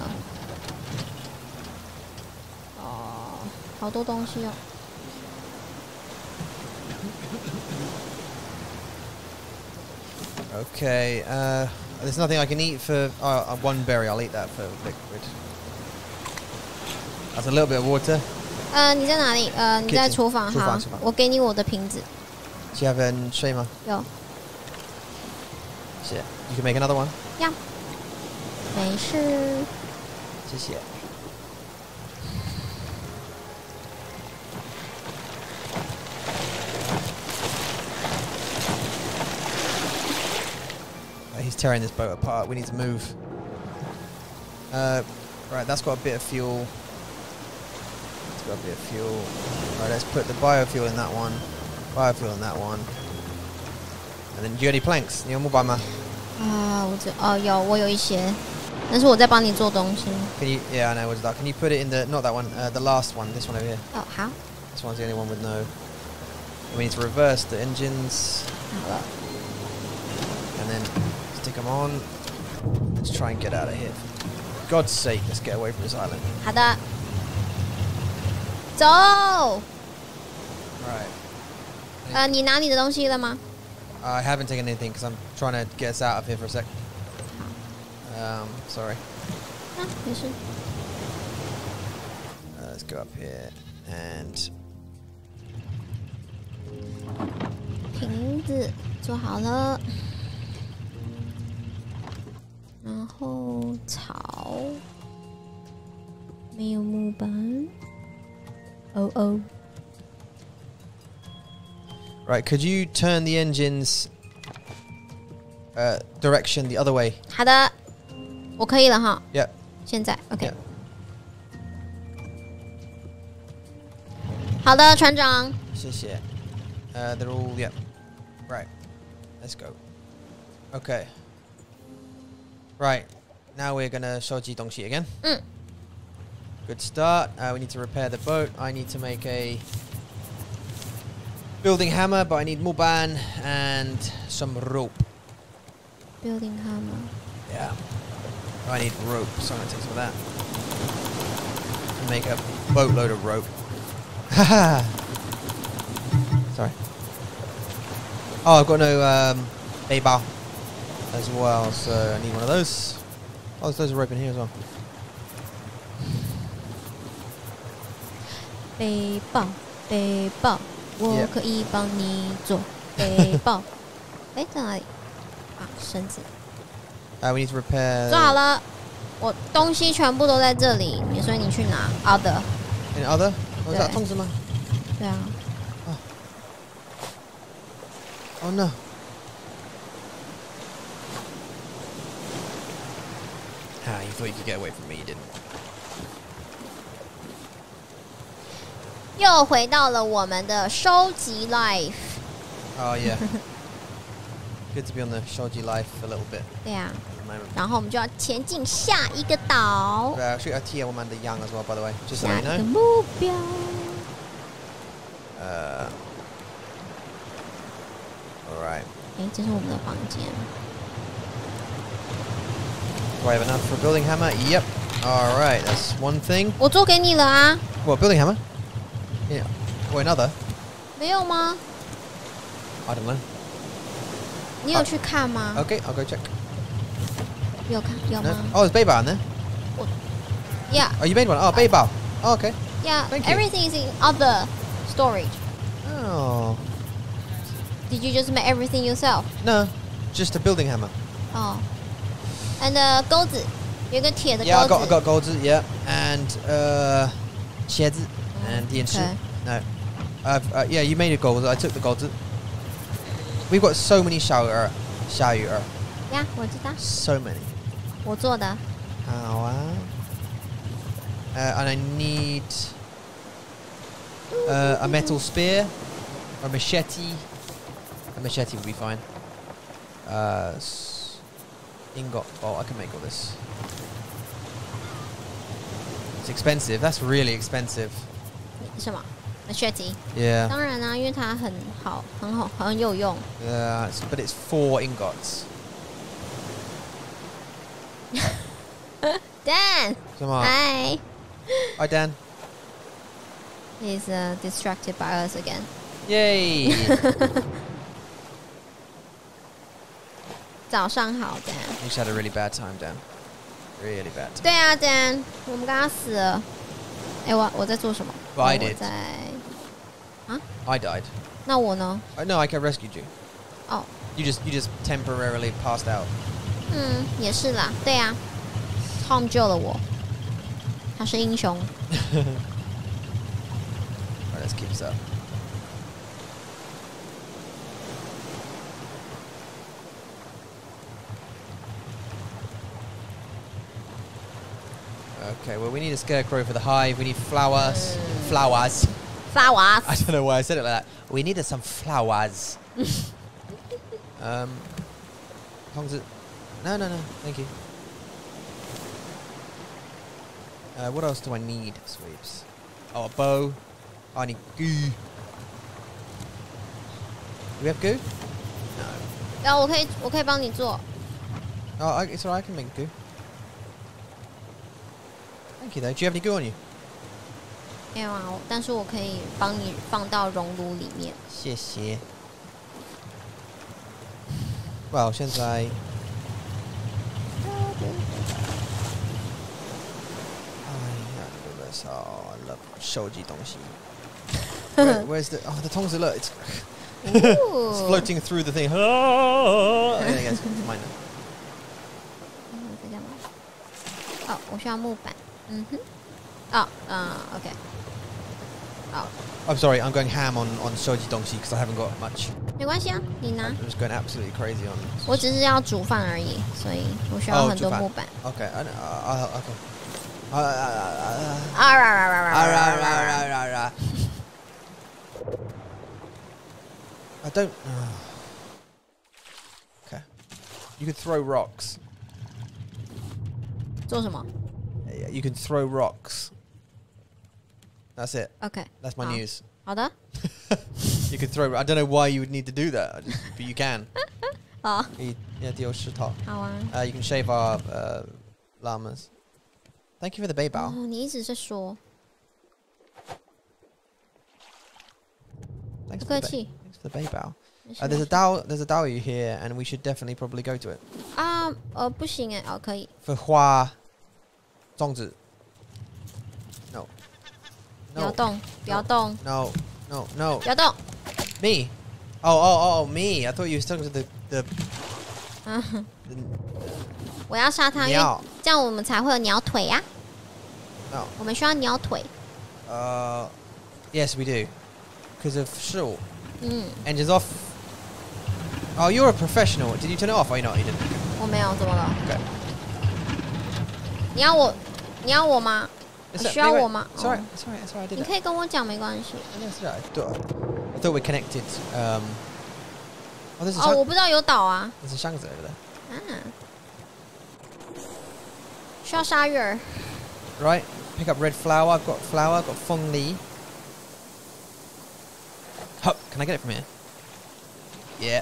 哦，好多东西哦。 Okay, uh, there's nothing I can eat for uh, one berry. I'll eat that for liquid. That's a little bit of water. 呃，你在哪里？呃，你在厨房。好，我给你我的瓶子。 Do you have a tray 吗？ 有。 谢谢。You can make another one. 要。没事。 谢谢。He's tearing this boat apart. We need to move. Uh, right, that's got a bit of fuel. It's got a bit of fuel. Right, let's put the biofuel in that one. Biofuel in that one. And then, do you have any planks? 你有木板吗？ 啊，我这哦有，我有一些，但是我在帮你做东西。 Can you? Yeah, I know. What's that? Can you put it in the not that one? Uh, the last one. This one over here. 哦，好。 This one's the only one with no. We need to reverse the engines. 好了。 And then stick them on. Let's try and get out of here. For God's sake, let's get away from this island. 好的。走。 Right. 呃，你拿你的东西了吗？ I haven't taken anything because I'm trying to get us out of here for a sec. Um, sorry. 啊，没事。 Uh, let's go up here and. 瓶子做好了，然后草没有木板。哦哦。 Right, could you turn the engines uh, direction the other way? 好的，我可以了哈。 Yep. 现在 OK。 Yep. 好的，船长。 谢谢。Uh, they're all yep. Right. Let's go. Okay. Right. Now we're gonna 收集东西 again. 嗯。 Good start. Uh, we need to repair the boat. I need to make a building hammer, but I need muban and some rope. Building hammer. Yeah. I need rope, so I'm gonna take some of that. And make a boatload of rope. Haha. Sorry. Oh, I've got no um, bay bow as well, so I need one of those. Oh, there's loads of rope in here as well. 背包，背包，我可以帮你做背包。哎，在哪里？啊，绳子。 Uh, we need to repair. 做好了，我东西全部都在这里，你所以你去拿 other。 In other? Was that 通知吗？ 对啊。 Oh. Oh no. Ah, you thought you could get away from me, you didn't. 又回到了我们的收集 life。 Oh yeah. Good to be on the shoji life a little bit. 对啊，然后我们就要前进下一个岛。 Uh, shoot our T L man the young as well, by the way. Just so 下 you 一个 know. 目标。 Uh. All right. 哎，这是我们的房间。 Do I have enough for a building hammer? Yep. All right. That's one thing. 我做给你了啊。 What, building hammer? Yeah. Or another? 没有吗？ I don't know. 你有去看吗？ Okay, I'll go check. 有看有 No? 吗 Oh, there's Beibao in there. ？Yeah, Oh, you made one. Oh, Beibao. Oh, okay. yeah. Thank you. Everything is in other storage. Oh. Did you just make everything yourself? No. Just a building hammer. 哦。And the 钩子，有一个铁的钩子。 Yeah, I got, I got golds. Yeah. And, uh, 茄子 and the Okay. No. I've, uh, yeah, you made a gold. I took the golds. We've got so many shower. Shower. 呀，我知道， So many. 我做的。 Oh, wow. Uh, and I need uh, a metal spear, a machete. A machete would be fine. Uh, s- ingot. Oh, I can make all this. It's expensive. That's really expensive. 什么 ？Machete。 Yeah. 当然啦、因为它很好，很好，很有用。 Yeah, it's, but it's four ingots. Dan， Come on. Hi. Hi, Dan. He's uh, distracted by us again. Yay. 早上好 ，Dan。 You just had a really bad time, Dan. Really bad. 对啊，Dan，我们刚刚死了。哎，我我在做什么？ Well, I 我 did. 在。 I died. 那我呢？ Oh, no, I rescued you. 哦， You just you just temporarily passed out. 嗯，也是啦，对啊。Tom 救了我，他是英雄。 Right, let's keep this up. Okay, well, we need a scarecrow for the hive. We need flowers. Flowers. Flowers. I don't know why I said it like that. We needed some flowers. um, Hongzi- No, no, no. Thank you. Uh, what else do I need, sweeps? Oh, a bow. I need goo. Do we have goo? No. 然后我可以，我可以帮你做。 Oh, I, it's alright. I can make goo. Thank you, though. Do you have any goo on you? 没有啊，但是我可以帮你放到熔炉里面。 谢谢。Well, 现在 Oh, I love 收集东西。Where, where's the... Oh, the Tom Ula. It's, it's floating through the thing. Oh, there it goes. It's mine now. 在干嘛？哦，我需要木板。嗯哼。哦，嗯 ，OK。哦， I'm sorry, I'm going ham on, on shoji dongshi because I haven't got much. 没关系啊，你拿。 I'm just going absolutely crazy on... 我只是要煮饭而已，所以我需要很多木板。 Okay, I, uh, uh, okay. Uh, uh, uh, 啊啦啦啦啦 uh, 啦 uh, 啦 uh, uh, uh, uh. I don't... Uh. Okay. You can throw rocks. 做什么 Yeah, you can throw rocks. That's it. ？OK， That's my 好 news. 好的。 You can throw... I don't know why you would need to do that, I just, but you can. 好， You, yeah, 丢石头. 好啊。 Uh, you can shave our uh, llamas. Thank you for the bay bow. 哦，你一直在说， Thanks 不 for 客 the bay, 气。 thanks for the bay bow. 没事 Uh, 没 there's a 事 dao. There's a dao here, and we should definitely probably go to it. 啊，呃，不行哎，哦，可以。 For 花，粽子. No. 不要动，不要动。 No, no, no. 不要动。 Me. Oh, oh, oh, me. I thought you were talking to the the. 嗯， the 我要杀它，因为鸟。 这样我们才会有鸟腿呀、啊。 No. 我们需要鸟腿。 Uh, yes, we do. Because of short. 嗯。 Engines off. Oh, you're a professional. Did you turn it off? Oh, you not? You didn't. 我没有，怎么了？ Okay. 你要我，你要我吗？ It's 你需要 anyway, 我吗？ Sorry, 哦 sorry, sorry. I did 你 it. 可以跟我讲，没关系。 Yes, I thought, I thought we connected. Um. Oh, there's a 哦， shang- 我不知道有岛啊。 there's a Shangzi over there. 啊。需要鲨鱼儿。 Right. Pick up red flower. I've got flower. I've got feng li. Hup. Can I get it from here? Yeah.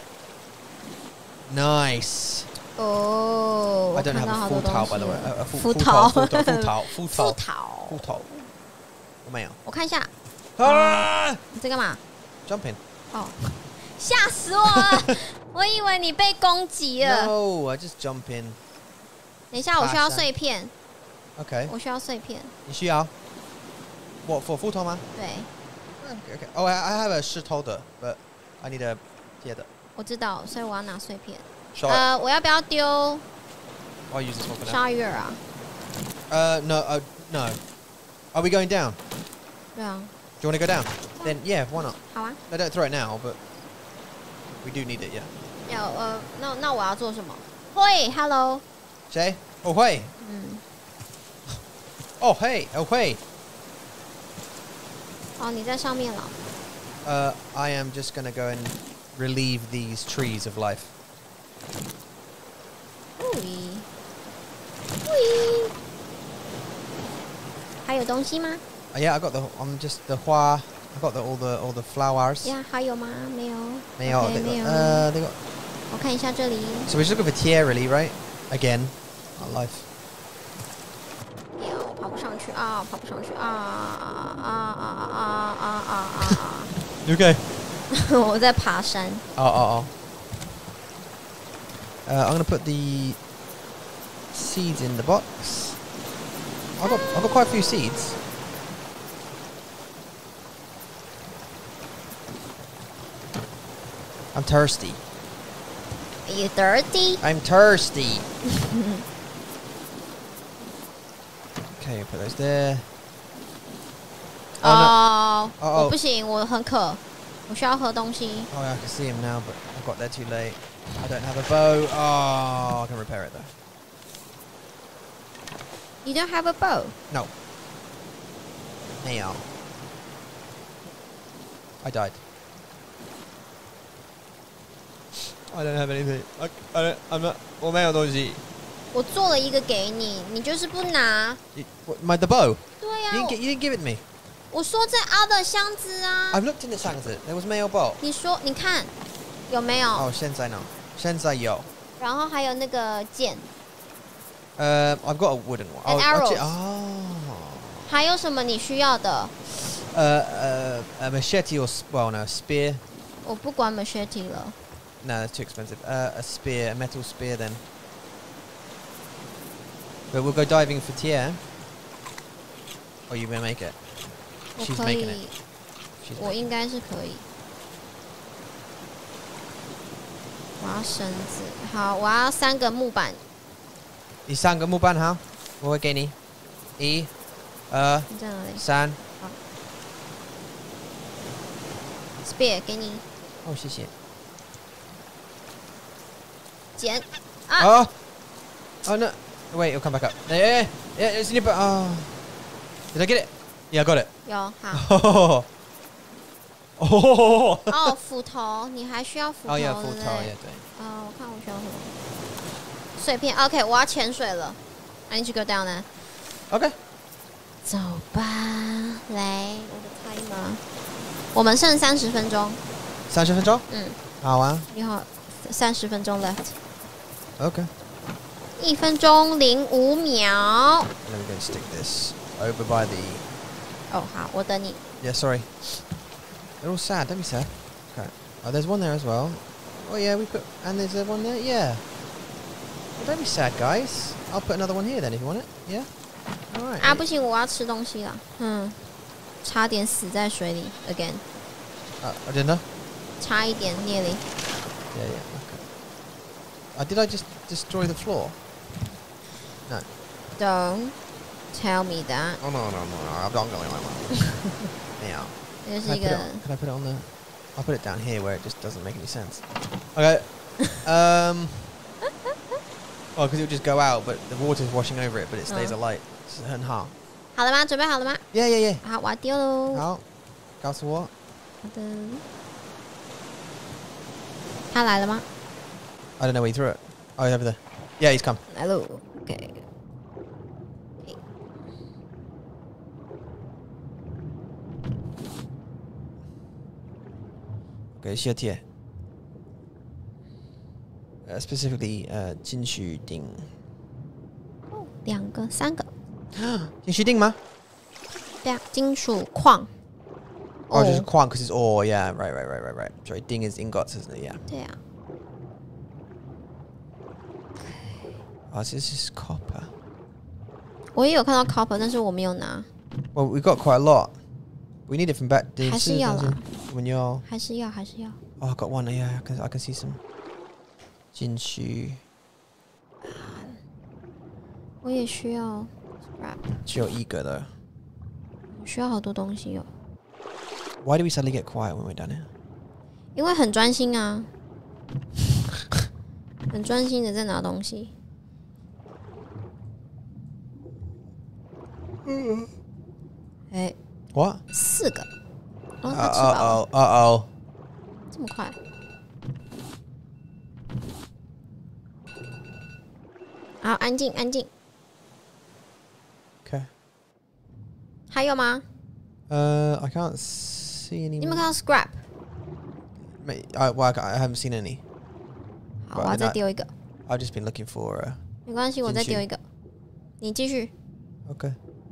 Nice. 哦。 I don't 我看 have 到 a 好 full 多 towel, 东 by the way. 西 A, a full, 浮 full 桃 towel. Full towel. Full towel. Full 浮 towel. 桃。 Full towel. 我没有。 我看一下， Ah! 你在干嘛？ Jumping. 哦，吓死我了！我以为你被攻击了。 No, I just jump in. 等一下，我需要碎片， Okay. 我需要碎片。 你需要 What for full towel 吗？ 对， Okay, okay. Oh, I, I have a 石头的 but I need a 铁的。 我知道，所以我要拿碎片。 Shall I? 呃，我要不要丢 I'll use this one for now. 鲨鱼饵啊？ Uh, no, uh, no. Are we going down? 对啊， Do you want to go down? Then yeah, why not? 好啊。 No, don't throw it now, but we do need it, yeah. 要呃，那那我要做什么？会 ，Hello。 Shay? Oh, hey. 嗯， Oh, hey. Oh, hey. 哦，你在上面了。 Uh, I am just going to go and relieve these trees of life. 喂，喂，还有东西吗？ Uh, yeah, I got the. I'm just the hoa. I got the all the all the flowers. 呀，还有吗？没有。 没有 OK， they 没 got, 有。 uh, they got. 我看一下这里。 So we're just looking for tier, really, right? Again, our life. 呀，我跑不上去啊，跑不上去啊啊啊啊啊啊啊啊！ You okay? 我在爬山。 Oh, oh, oh. Uh, I'm gonna put the seeds in the box. I've got I've got quite a few seeds. I'm thirsty. Are you dirty? I'm thirsty. Okay, put those there. 哦， Oh, no. 我不行，我很渴，我需要喝东西。 Oh, yeah, I can see him now, but I got there too late. I don't have a bow. Oh, I can repair it though. You don't have a bow? No. Now. I died. I don't have anything. I, I don't, I'm not. 我没有东西。 我做了一个给你，你就是不拿。 You- what, my the bow. 对呀、 You 啊 didn't, get, you didn't give it to me. 我说在 other 箱子啊。 I've looked in the Shangzi. There was mail bow. 你说，你看有没有？ Oh, 现在 no. 现在有。 然后还有那个剑， Um, I've got a wooden one. And oh, arrows. actually- oh. 还有什么你需要的？ Uh, uh, a machete or s- well, no, spear. 我不管 machete 了。 No, that's too expensive. Uh, a spear, a metal spear then. But we'll go diving for Tier. Or you may make it. 我 She's 可 making 以 it.，She's 我 making 应该是可以。我要绳子，好，我要三个木板。 你三个木板好，我会给你。一、二、 你在哪里三。 ？Spear 给你， 哦，谢谢。 剪啊！ Oh! Oh no! Wait, it'll come back up. Yeah, yeah, yeah, it's in your butt. Oh. Did I get it? Yeah, I got it. 有好。 Oh! Oh! 哦，斧头，你还需要斧头 Oh 对 yeah, 不 full 对？ tower, yeah, 对。 哦，我看我需要什么？碎片。OK， 我要潜水了。I need to go down 呢。 Okay. 走吧，来，我的 timer。我们剩三十分钟。 三十分钟？ 嗯。 好啊。 你好，三十分钟 left。 Okay. 一分钟零五秒。 Let me go and stick this over by the. 哦，好，我等你。 Yeah, sorry. They're all sad. Don't be sad. Okay. Oh, there's one there as well. Oh yeah, we put and there's a one there. Yeah. Well, don't be sad, guys. I'll put another one here then if you want it. Yeah. All right. 啊，不行，我要吃东西了。嗯。 差点死在水里 again。 Uh, I didn't know. 差一点 nearly. Yeah, yeah. Okay. Uh, did I just destroy the floor? No. Don't tell me that. Oh no no no! no. I'm not going like that. Yeah. 这是 Can I, 一 put it 个 on, can I put it on the? I'll put it down here where it just doesn't make any sense. Okay. um. Well, because it would just go out, but the water's washing over it, but it stays Oh. alight. 很好。 好了吗？准备好了吗？ Yeah yeah yeah. 好，我要丢喽。 好，告诉我。 好的。他来了吗？ I don't know where he threw it. Oh, he's over there. Yeah, he's come. 来喽。OK。 Okay, 谢铁。Uh, specifically, uh, 金须钉。 哦，两个，三个。 金须钉吗？ 对啊，金属矿。 Oh, just quant because it's ore. Yeah, right, right, right, right, right. Sorry, ding is ingots, isn't it? Yeah. 对啊。 Oh, so this is copper. 我也有看到 copper， 但是我没有拿。 Well, we got quite a lot. We need it from back. 还是要啦。 When you're. 还是要，还是要。 Oh, I got one. Yeah, I can, I can see some. 金须。 我也需要 scrap。 需要一个的。 需要好多东西哦。 Why do we suddenly get quiet when we're down here? 因为很专心啊，很专心的在拿东西。嗯，哎 What? 四个。哦， Uh 他吃饱了 oh. Uh oh. 这么快？好，安静，安静。 Okay. 还有吗？ Uh, I can't see any. 你有没有看到 scrap？ Mate, I, well, I, I haven't seen any. 好，我要再丢一个。 I've just been looking for. Uh, 没关系，我再丢一个。你继续。 okay.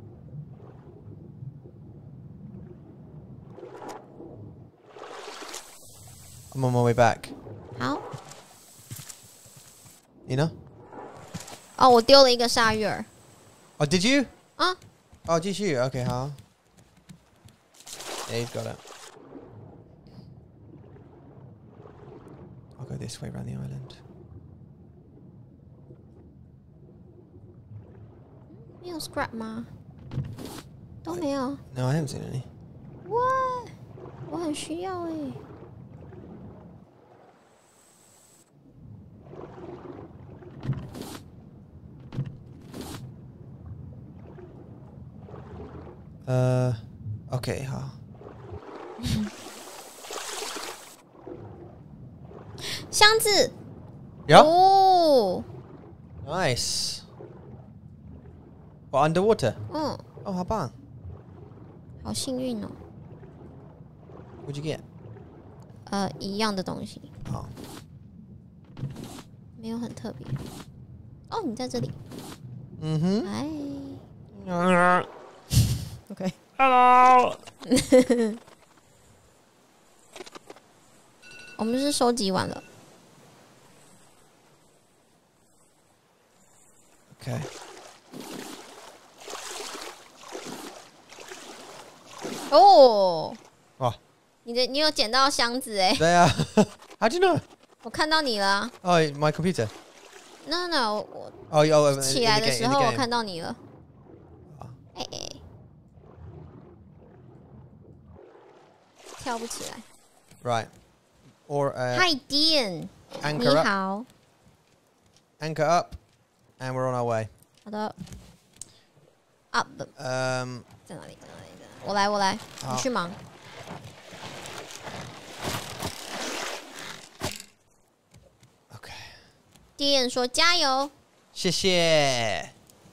I'm on my way back. 好。 You know? 哦，我丢了一个鲨鱼饵。 Oh, did you? 啊。 Oh, did you? Okay, huh? Yeah, you've got it. I'll go this way around the island. 没有 scrap 吗？都没有。 No, I haven't seen any. What？ 我很需要哎。 Uh, okay, huh? 箱子。 Yeah. 哦。 Nice. What, underwater? 嗯， Oh, how bang? 好幸运哦。 What'd you get? 呃，一样的东西， Oh. 没有很特别。哦，你在这里。 Mm-hmm. 哎。 Okay. Hello. 我们是收集完了。 Okay. 哦。 哇！ 你的你有捡到箱子哎？ There. How do you know? 我看到你了。 Oh, my computer. No no， 我 Oh, oh, 起来的时候我看到你了。哎哎，跳不起来。 Right. Or uh, Hi Dean， anchor 你 up. 好。 Anchor up, and we're on our way. 好的。Up， Um. 在哪里？在哪里？在哪里？我来，我来，你去忙。 Dean 说加油。 谢谢。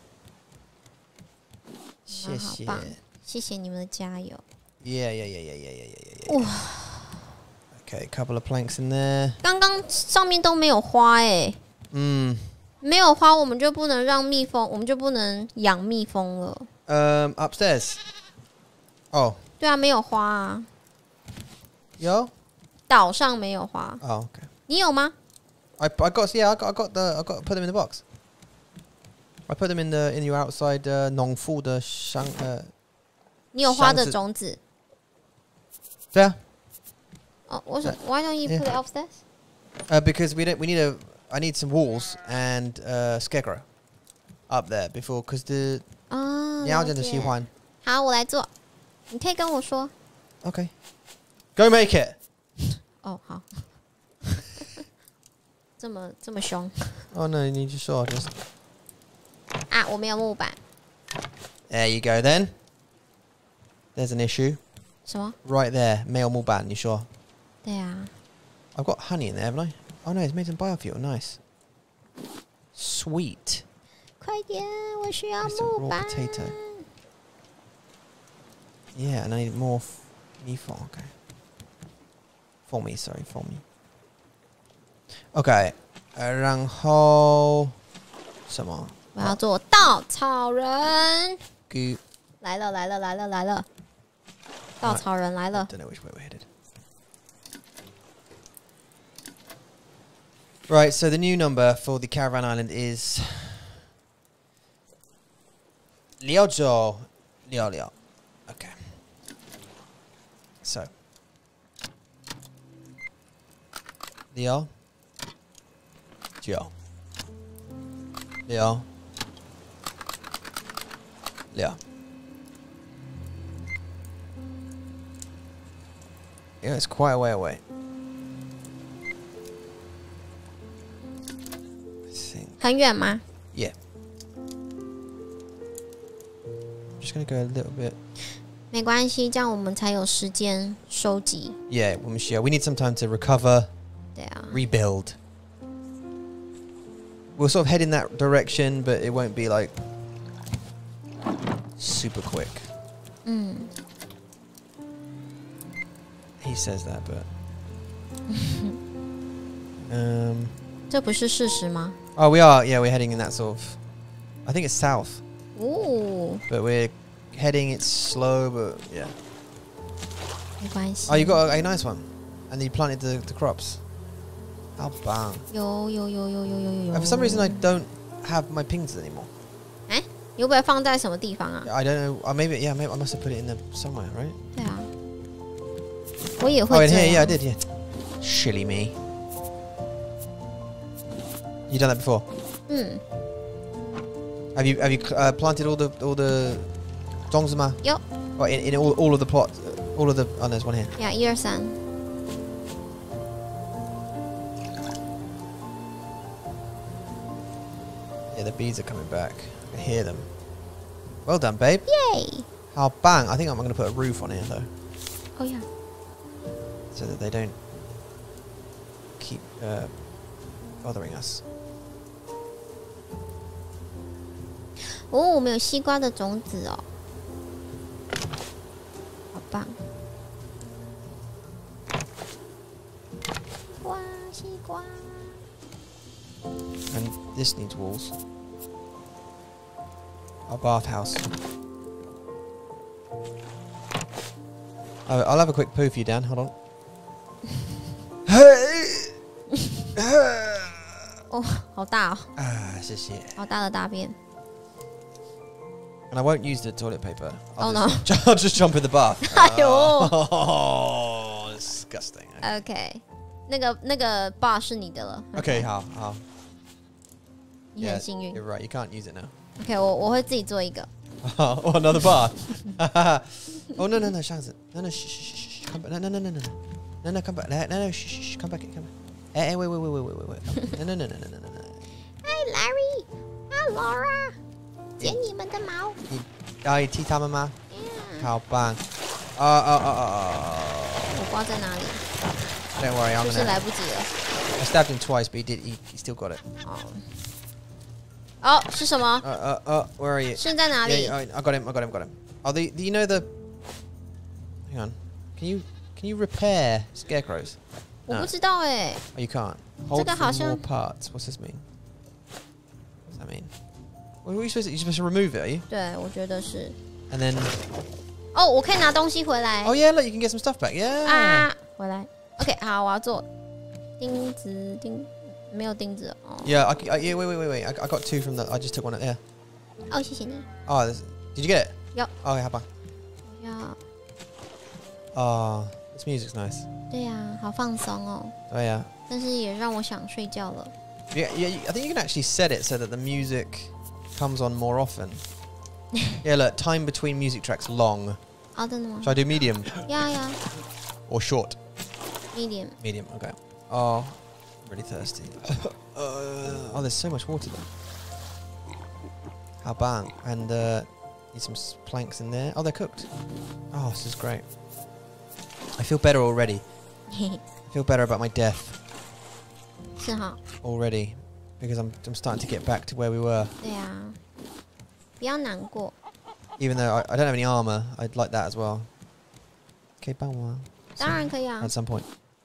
谢谢。 好棒，谢谢你们的加油。 Yeah, yeah, yeah, yeah, yeah, yeah, yeah, yeah. 哇 Okay, a couple of planks in there. 刚刚上面都没有花哎。 嗯。 没有花，我们就不能让蜜蜂，我们就不能养蜜蜂了。 Um, upstairs. Oh. 对啊，没有花啊。 有？ 岛上没有花。 Oh, okay. 你有吗？ I I got yeah I got I got the I got to put them in the box. I put them in the in your outside uh, 农夫的商 uh 你有花的种子。 对啊。 哦，为什么 ？Why don't you put it upstairs? Uh, because we don't. We need a. I need some walls and uh, scarecrow up there before, because the 啊， 鸟真的喜欢。 好，我来做。你可以跟我说。 Okay. Go make it. 哦，好。这么这么凶。 Oh no! 你就说 just. 啊，我没有木板。 There you go then. There's an issue. 什么 Right there, 没有木板，你说。 对啊。 I've got honey in there, haven't I? Oh no, it's made some biofuel. Nice. Sweet. 快点，我需要 It's a 木 raw 板。 potato. Yeah, and I need more. F me for okay. For me, sorry, for me. Okay. 呃，然后什么？ 我要做稻草人。 Goo. 来了来了来了来了，稻草人来了。 Don't know which way we're headed. Right, so the new number for the caravan island is Liao Zhou Liao Liao. Okay. So Liao Jiao Liao Liao. Yeah, it's quite a way away. I think. 很远吗？ Yeah. I'm just gonna go a little bit. 没关系，这样我们才有时间收集。 Yeah, we must- yeah, we need some time to recover, 对啊， rebuild. We'll sort of head in that direction, but it won't be like super quick. 嗯， He says that, but um. 这不是事实吗？ Oh, we are. Yeah, we're heading in that sort of. I think it's south, 哦， but we're heading. It's slow, but yeah. 没关系。 Oh, you got a, a nice one, and you planted the, the crops. How bang! 有有有有有有有有。 For some reason, I don't have my pings anymore. 哎，你会不会放在什么地方啊？ I don't know. Or maybe yeah, maybe I must have put it in there somewhere, right? 对啊，我也 Oh, 会 in 这 here, 样。 yeah, I did, yeah. Shilly me. You done that before? 嗯， Have you have you uh, planted all the all the dongzima? 有 Oh, in, in all all of the plots, uh, all of the. Oh, there's one here. 呀，一二三。 Yeah, the bees are coming back. I hear them. Well done, babe. Yay! How bang! I think I'm going to put a roof on here though, Oh yeah. so that they don't keep uh, bothering us. 哦，我们有西瓜的种子哦，好棒！哇，西瓜！ And this needs walls. Our bathhouse. Oh, I'll have a quick poo for you, Dan. Hold on. 哦，好大哦， Ah, 谢谢. 好大的大便。 And I won't use the toilet paper. I'll Oh, just, I'll just jump in the bath. 哎呦 Oh, disgusting. ，OK，那个那个 bar 是你的了。 Okay, how? How? 你很幸运。 You're right. You can't use it now. OK，我我会自己做一个。 Oh, another bath. Oh no no no, Shaz. No no, shh shh shh. Come back. No no no no no. No no, come back. No no, shh shh. Come back. Come back. Hey, hey, wait wait wait wait wait wait. No no no no no no no. Hi Larry， Hi Laura， 剪你们的毛。 哎，踢他们吗？ Yeah， 好棒！啊啊啊啊啊我不知道在哪里， ！Don't worry, I'm 就是 gonna. 来不及了。 I stabbed him twice, but he did. He, he still got it. 哦，哦，是什么？ Uh uh uh. Where are you? 是在哪 Yeah, 里？ yeah, I I got him. I got him. Got him. Oh, the, do you know the? Hang on. Can you can you repair scarecrows? 我不知道哎。 Oh, you can't. Hold 这个 for 好像 more parts. What's this mean? What does that mean? What are you supposed to? You're supposed to remove it, are you? 对，我觉得是。 And then. 哦，我可以拿东西回来。 Oh yeah, look, you can get some stuff back. Yeah. 啊，回来。OK， 好，我要做钉子钉，没有钉子哦。 Yeah. I, I, yeah. Wait, wait, wait, wait. I, I got two from the. I just took one out there. 哦，谢谢你。 Oh, this, did you get it? Yep. Oh, yeah, how about? 要 Oh, this music's nice. 对呀、啊，好放松哦。 Oh yeah. 但是也让我想睡觉了。 Yeah, yeah. I think you can actually set it so that the music comes on more often. Yeah, look, time between music tracks long. 哦，真的吗 Should I do medium ？Yeah, yeah. or short? Medium. Medium. Okay. Oh, I'm really thirsty. uh, oh, there's so much water there. How bang? And uh, need some s- planks in there. Oh, they're cooked. Oh, this is great. I feel better already. I feel better about my death 是哈。 already because I'm I'm starting to get back to where we were. 对呀、啊，不要难过。 Even though I, I don't have any armor, I'd like that as well. Okay, bang one. 当然可以啊 At，some point.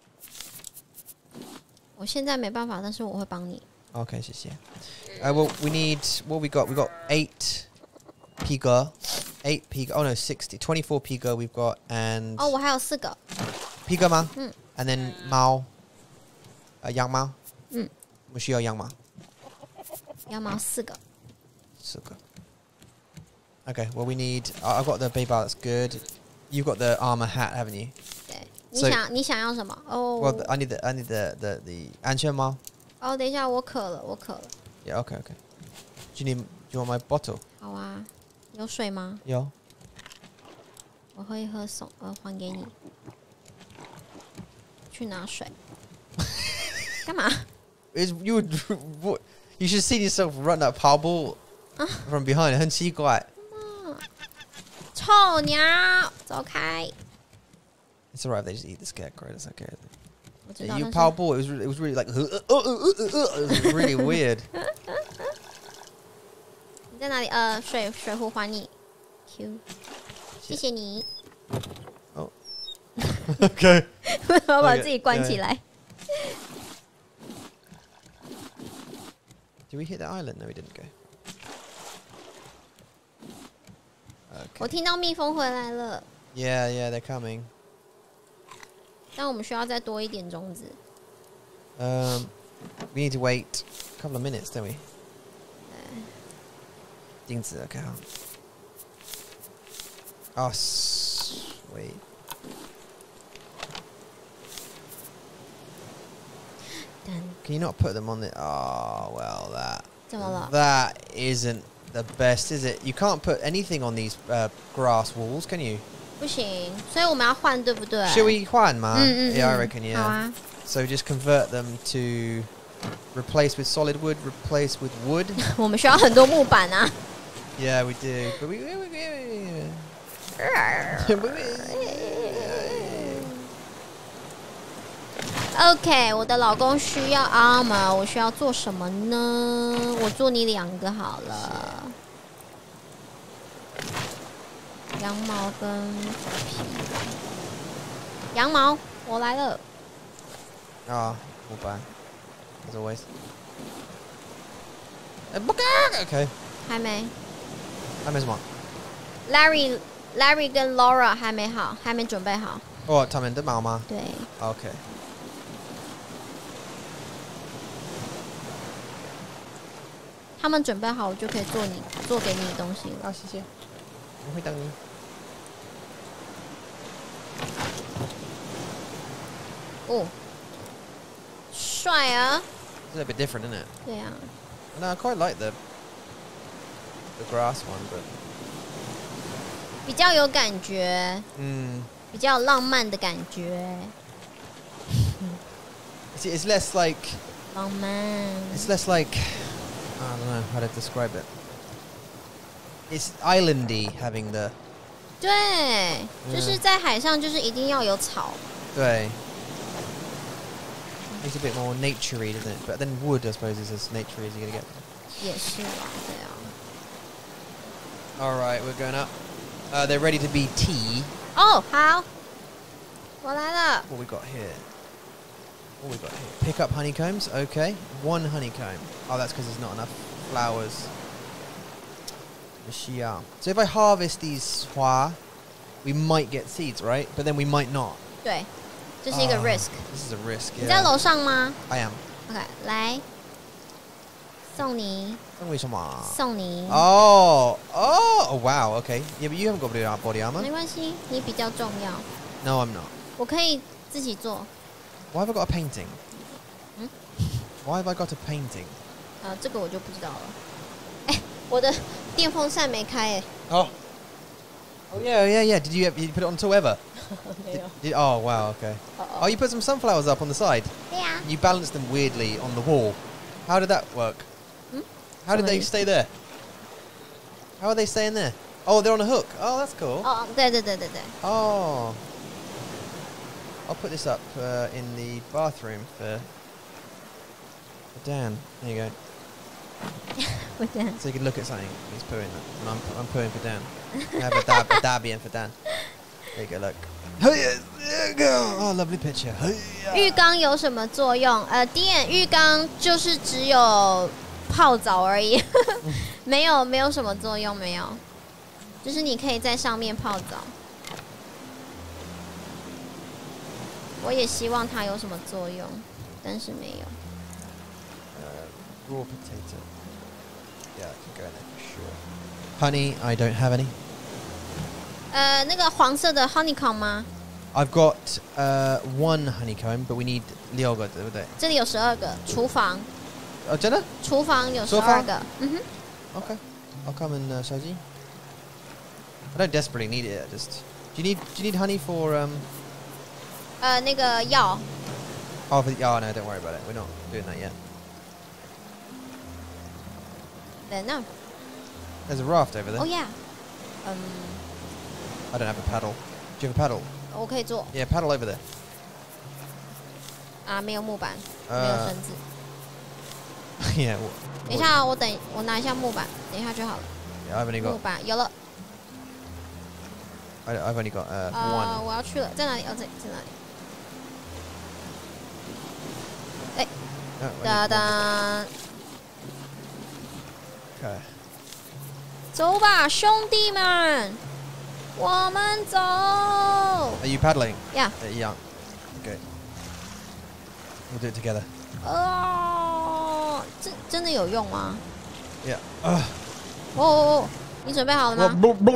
我现在没办法，但是我会帮你。 Okay, she's here. Uh, well, we need what we got. We got eight piga, eight piga. Oh no, sixty, twenty-four piga. We've got and 哦，我还有四个。 piga ma, 嗯 and then mao, uh, yang mao. 嗯， We should yang mao. 羊毛四个。 Suka. Okay, well we need. Uh, I've got the baby. That's good. You've got the armor hat, haven't you? 对，你 So- 想你想要什么？哦 Well, th- I need the I need the the the ancho mao. 哦，等一下，我渴了，我渴了。 Yeah. Okay. Okay. Do you need? Do you want my bottle? 好啊，有水吗？ Yeah. 我喝一喝，送呃还给你。去拿水。干嘛？ Is you would what? You should see yourself run that power ball from behind. 很奇怪. 臭鸟，走开！ It's alright if they just eat the scarecrow. That's okay. 我知道， You 但 power 是 ball. It was re- it was really like it was really weird. 你在哪里？呃，水水壶还你。Q， 谢谢你。 Okay. 我要把自己关起来。 Did we hit the island? No, we didn't go. 我 Okay. 听到蜜蜂回来了， Yeah, yeah, they're coming. 但我们需要再多一点种子。 Um, we need to wait a couple of minutes, don't we? 钉子, okay. Oh, sweet. Can you not put them on the? Oh well, that 怎么了？ that isn't the best, is it? You can't put anything on these uh, grass walls, can you? 不行，所以我们要换，对不对 Should we 换嘛? 嗯嗯 Yeah, I 嗯 reckon. 好 Yeah. 啊， So just convert them to replace with solid wood, replace with wood. 我们需要很多木板啊。 Yeah, we do. But we. we, we, we OK， 我的老公需要 armor， 我需要做什么呢？我做你两个好了，羊毛跟皮。羊毛，我来了。 Ah, all bad. As always. Okay. 还没 I miss one. ，Larry Larry 跟 Laura 还没好，还没准备好。 Oh, 他们的毛吗? 对， Okay. 他们准备好，我就可以做你做给你的东西了。 啊，谢谢。我会等你。 哦，帅啊！ It's a little bit different, isn't it? 对啊， No, I quite like the the grass one, but 比较有感觉， mm, 比较浪漫的感觉， it's, it's less like 浪漫。 it's less like I don't know how to describe it. It's islandy having the 对，就是在海上，就是一定要有草。 对. It's a bit more naturey, doesn't it? But then wood, I suppose, is as naturey as you're gonna get. 也是啊，对啊。 All right, we're going up. Uh, they're ready to be tea. 哦，好，我来了。 What we got here? What we got here? Pick up honeycombs. Okay, one honeycomb. Oh, that's because there's not enough flowers. Xia. So if I harvest these hua, we might get seeds, right? But then we might not. 对，这是一个 Ah, risk。 This is a risk. 你在 Yeah. 楼上吗 I am. ？OK，来， 送你， 送你什么？ 送你。 Oh, oh, oh, wow. Okay. Yeah, but you haven't got body ar- body armor. 没关系，你比较重要。 No, I'm not. 我可以自己做。 Why have I got a painting? 嗯 Why have I got a painting? 啊，这个我就不知道了。哎，我的电风扇没开哎。 Oh. Oh yeah, yeah, yeah. Did you, did you put it on top ever? 没有。 Did, oh wow, okay. Uh-oh. Oh, you put some sunflowers up on the side. 对呀。 You balanced them weirdly on the wall. How did that work? Hmm? How did they stay there? How are they staying there? Oh, they're on a hook. Oh, that's cool. 哦，对对对对对。 Oh. I'll put this up uh, in the bathroom for, for Dan. There you go. For Dan. So you can look at something. He's pooing. And I'm, I'm pooing for Dan. I have a dab, a dabby for Dan. There you go, look. There you go. Oh, lovely picture. 浴缸有什么作用？呃，第一，浴缸就是只有泡澡而已，没有没有什么作用，没有，就是你可以在上面泡澡。我也希望它有什么作用，但是没有。 Uh, raw potato. Yeah, I can go in there for sure. Honey, I don't have any. 呃，那个黄色的 honeycomb 吗？ I've got uh, one honeycomb, but we need yogurt with it. 这里有十二个，厨房， Oh, Jenna? 厨房有十 So 二 far？ 个，嗯哼， Okay. I'll come and uh, show you. I don't desperately need it. I just. Do you need Do you need honey for um? 呃，那个药， Oh, for the, oh no, don't worry about it. We're not doing that yet. 对，那， There's a raft over there. 哦呀，嗯， I don't have a paddle. Do you have a paddle? 我可以做 Yeah, paddle over there. 啊，没有木板， 呃没有绳子。 yeah. Well, 等一下，我等我拿一下木板，等一下就好了。 yeah, I've only 木 got. 板有了， I, I've only got uh, 呃， one. 我要去了，在哪里？哦，在在哪里？ No, I 哒 need one. 哒， Okay. 走吧，兄弟们，我们走。 Are you paddling? Yeah. Uh, yeah. Okay. We'll do it together. 哦，这真的有用吗？ Yeah. Uh. 哦哦哦，你准备好了吗？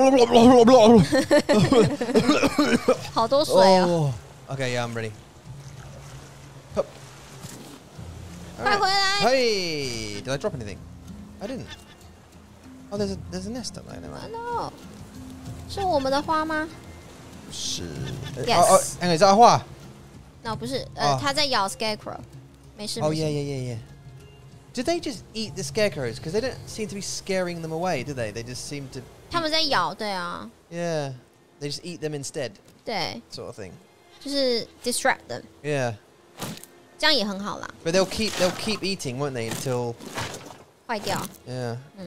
oh. 好多水哦！ Okay, yeah, I'm ready. Hup. 快回来！ Hey, did I drop anything? I didn't. Oh, there's a there's a nest up there. Never 啊 mind. no，是我们的花吗 Yes. Yes. Oh, oh, hang on, is that a hoa? ？no，不是，呃， 哦它在咬 scarecrow，没事 Oh 没 yeah, 事。 yeah, yeah, yeah. Did they just eat the scarecrows? Because they don't seem to be scaring them away, do they? They just seem to. 他们在咬，对啊， Yeah. They just eat them instead, 对， sort of thing. 就是 distract them， Yeah. 这样也很好啦， But they'll keep they'll keep eating, won't they? Until 坏掉。 yeah. Mm.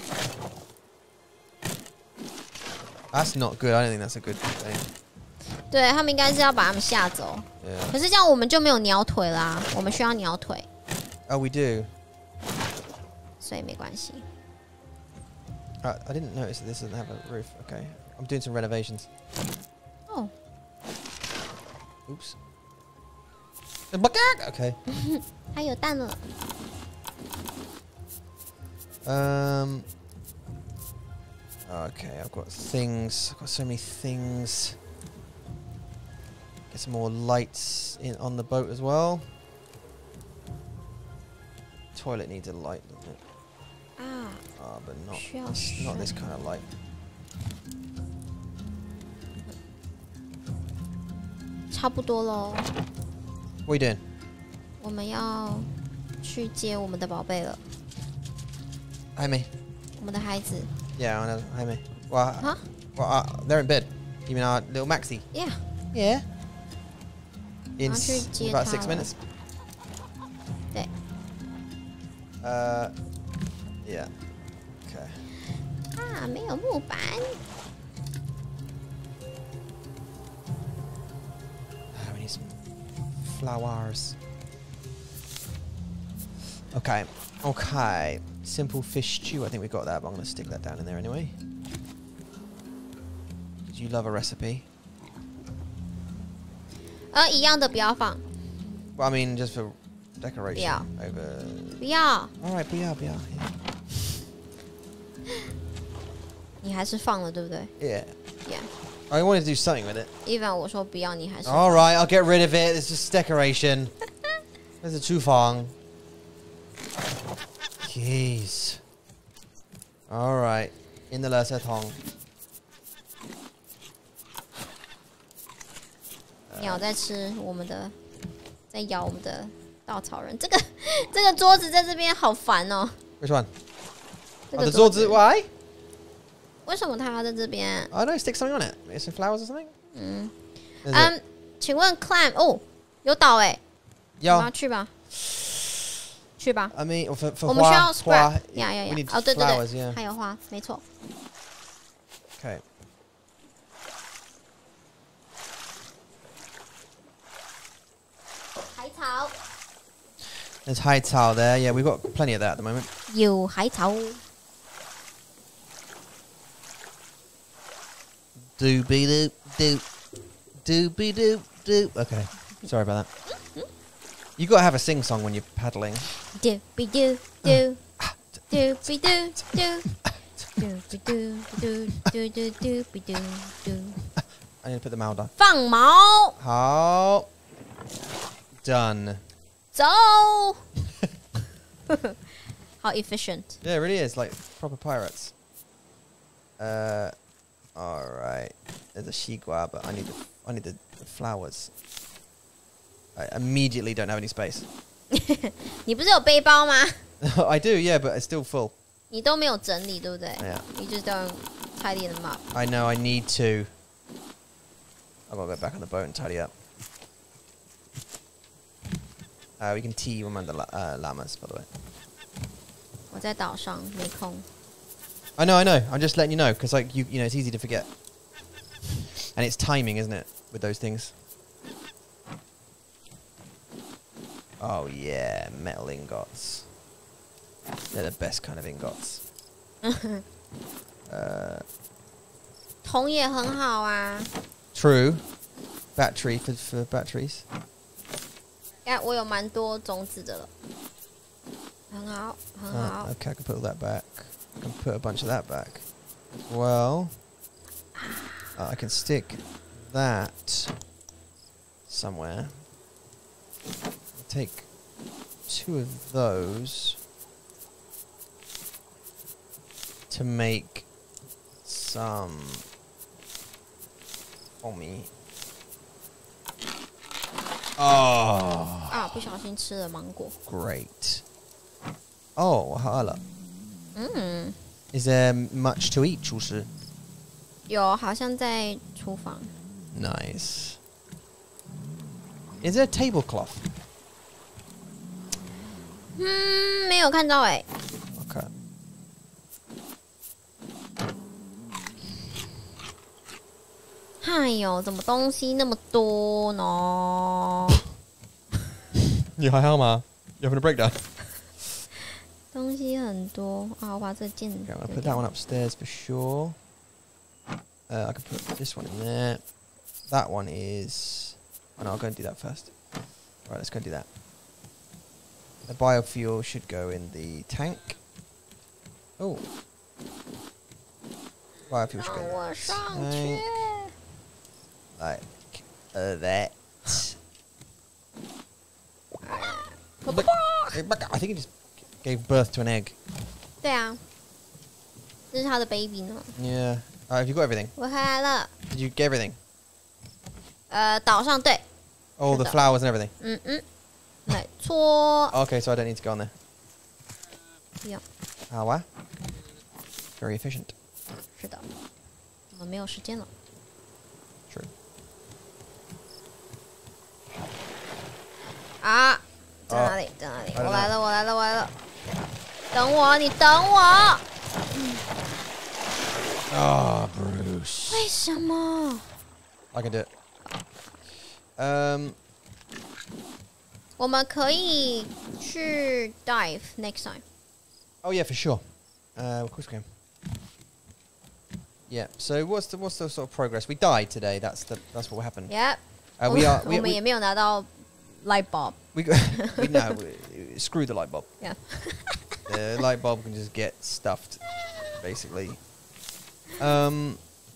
That's not good. I don't think that's a good thing. 对他们应该是要把他们吓走， Yeah. 可是这样我们就没有鸟腿啦，我们需要鸟腿， Oh, we do. 所以没关系。 Uh, I didn't notice that this doesn't have a roof. Okay. I'm doing some renovations. 哦， Oops. Okay. 它有蛋了。 Um. Okay, I've got things. I've got so many things. Get some more lights in on the boat as well. Toilet needs a light, doesn't it? 啊， Ah, but not 需要 this, not this kind of light. 差不多喽， What are you doing? 我们要去接我们的宝贝了， Jaime. 我们的孩子。 Yeah, I know. Jaime. Well, Huh? well uh, they're in bed. You mean our little Maxie? Yeah， Yeah. In I'll s- treat you about six Tyler. minutes. 对， Uh, yeah. Okay. 啊，没有木板。 Ah, we need some flowers. Okay. Okay. Simple fish stew. I think we got that, but I'm going to stick that down in there anyway. Did you love a recipe? 呃，一样的不要放。 Well, I mean, just for decoration Yeah. over. 不要， All right, 不要不要你还是放了，对不对 Yeah. ？Yeah. I wanted to do something with it. Even 我说不要，你还是。 All right, I'll get rid of it. It's just decoration. There's a Chufang. Jeez. All right. In the Le Tong. 鸟在吃我们的，在咬我们的稻草人。这个这个桌子在这边好烦哦。 Which one? 这 Oh, 个 the Zords. Why? 为什么它要在这边？ I don't know. Stick something on it. Maybe some flowers or something. 嗯 There's 嗯，请问 climb 哦，有岛哎， it. 我们 Yeah. 要去吧？去吧。 I mean, for for 我们需要 hoa, hoa, scrap，呀呀 we 呀 need！ 哦，对对 flowers. 对， Yeah. 还有花，没错。 Okay. 海草 There's high towel there. Yeah, we've got plenty of that at the moment. 有海草。 Doobie doop doop. Doobie doop doop. Okay. Sorry about that. You got to have a sing song when you're paddling. Do be do do do be do do do be do do do do do be do do。 I need to put the mound on. 放毛， How? Done. 走。How efficient. Yeah, it really is like proper pirates. Uh, all right. There's a shigua, but I need the I need the, the flowers. I immediately don't have any space. 你不是有背包吗？ I do, yeah, but it's still full. 你都没有整理，对不对 Yeah. You just don't tidy them up. I know. I need to. I've got to go back on the boat and tidy up. Uh, we can tea one of the la uh, llamas, by the way. 我在岛上没空。 I know, I know. I'm just letting you know because, like, you, you know, it's easy to forget, and it's timing, isn't it, with those things? Oh yeah, metal ingots. They're the best kind of ingots. uh, 铜也很好啊。 true. Battery for for batteries. 哎，我有蛮多种子的了，很好，很好。 Uh, okay, I can put all that back. I can put a bunch of that back. Well, uh, I can stick that somewhere. I'll take two of those to make some for me. Oh, 啊，不小心吃了芒果。 great. Oh, hala. 嗯， Is there much to eat, 厨师？ 有，好像在厨房。 Nice. Is there a tablecloth? 嗯，没有看到哎。 Okay. 哎呦，怎么东西那么多呢？ You having a breakdown? 东西很多啊！我把这件 Okay, I'm gonna put that one upstairs for sure. Uh, I can put this one in there. That one is. Oh no, I'll go and do that first. Right, let's go and do that. The biofuel should go in the tank. Oh. Biofuel should 让 go 我 in 上 the 去 tank.。Like uh, that. Look, I think it just gave birth to an egg. 对啊，这是他的 baby 呢。 Yeah. Uh, have you got everything? 我回来了。 Did you get everything? 呃，岛上对， All the 是的。 flowers and everything? 嗯嗯，没错。 Okay, so I don't need to go on there. 不用， Ah, wow. Very efficient. 是的，我们没有时间了。 True. 啊，在哪里？在哪里？ I don't 我来了，我来了，我来了！等我，你等我。 Ah, Bruce. 为什么？ I can do it. Um, 我们可以去 dive next time。 oh yeah, for sure. Uh, of course we can. Yeah. So what's the what's the sort of progress? We died today. That's the that's what happened. Yep。 Uh, we are 我 we, 们 we, 也没有拿到 light bulb. We got. we know. We, screw the light bulb. Yeah. The light bulb can just get stuffed, basically. Um.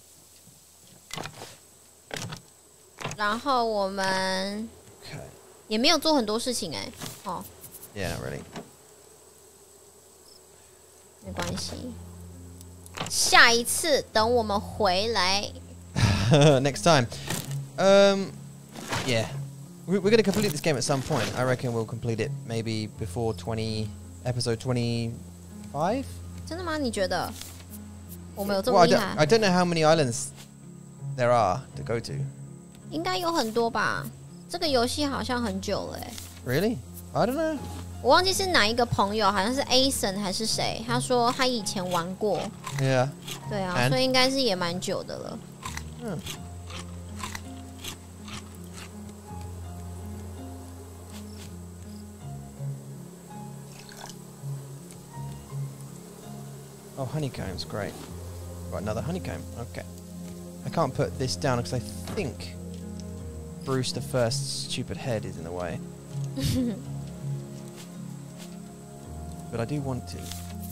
然后我们 Okay. 也没有做很多事情哎、欸，哦。 Yeah, not really. 没关系，下一次等我们回来。 Next time. Um. Yeah. We're going to complete this game at some point. I reckon we'll complete it maybe before twenty episode twenty-five. 真的吗？你觉得？我们有这 Well, 么 I 厉 don't, 害？ I don't know how many islands there are to go to. 应该有很多吧。这个游戏好像很久了哎、欸。 Really? I don't know. 我忘记是哪一个朋友，好像是 Ason 还是谁，他说他以前玩过。 Yeah. 对啊， And? 所以应该是也蛮久的了。 Hmm. Oh, honeycomb's great. Got another honeycomb. Okay. I can't put this down because I think Bruce the first stupid head is in the way. But I do want to.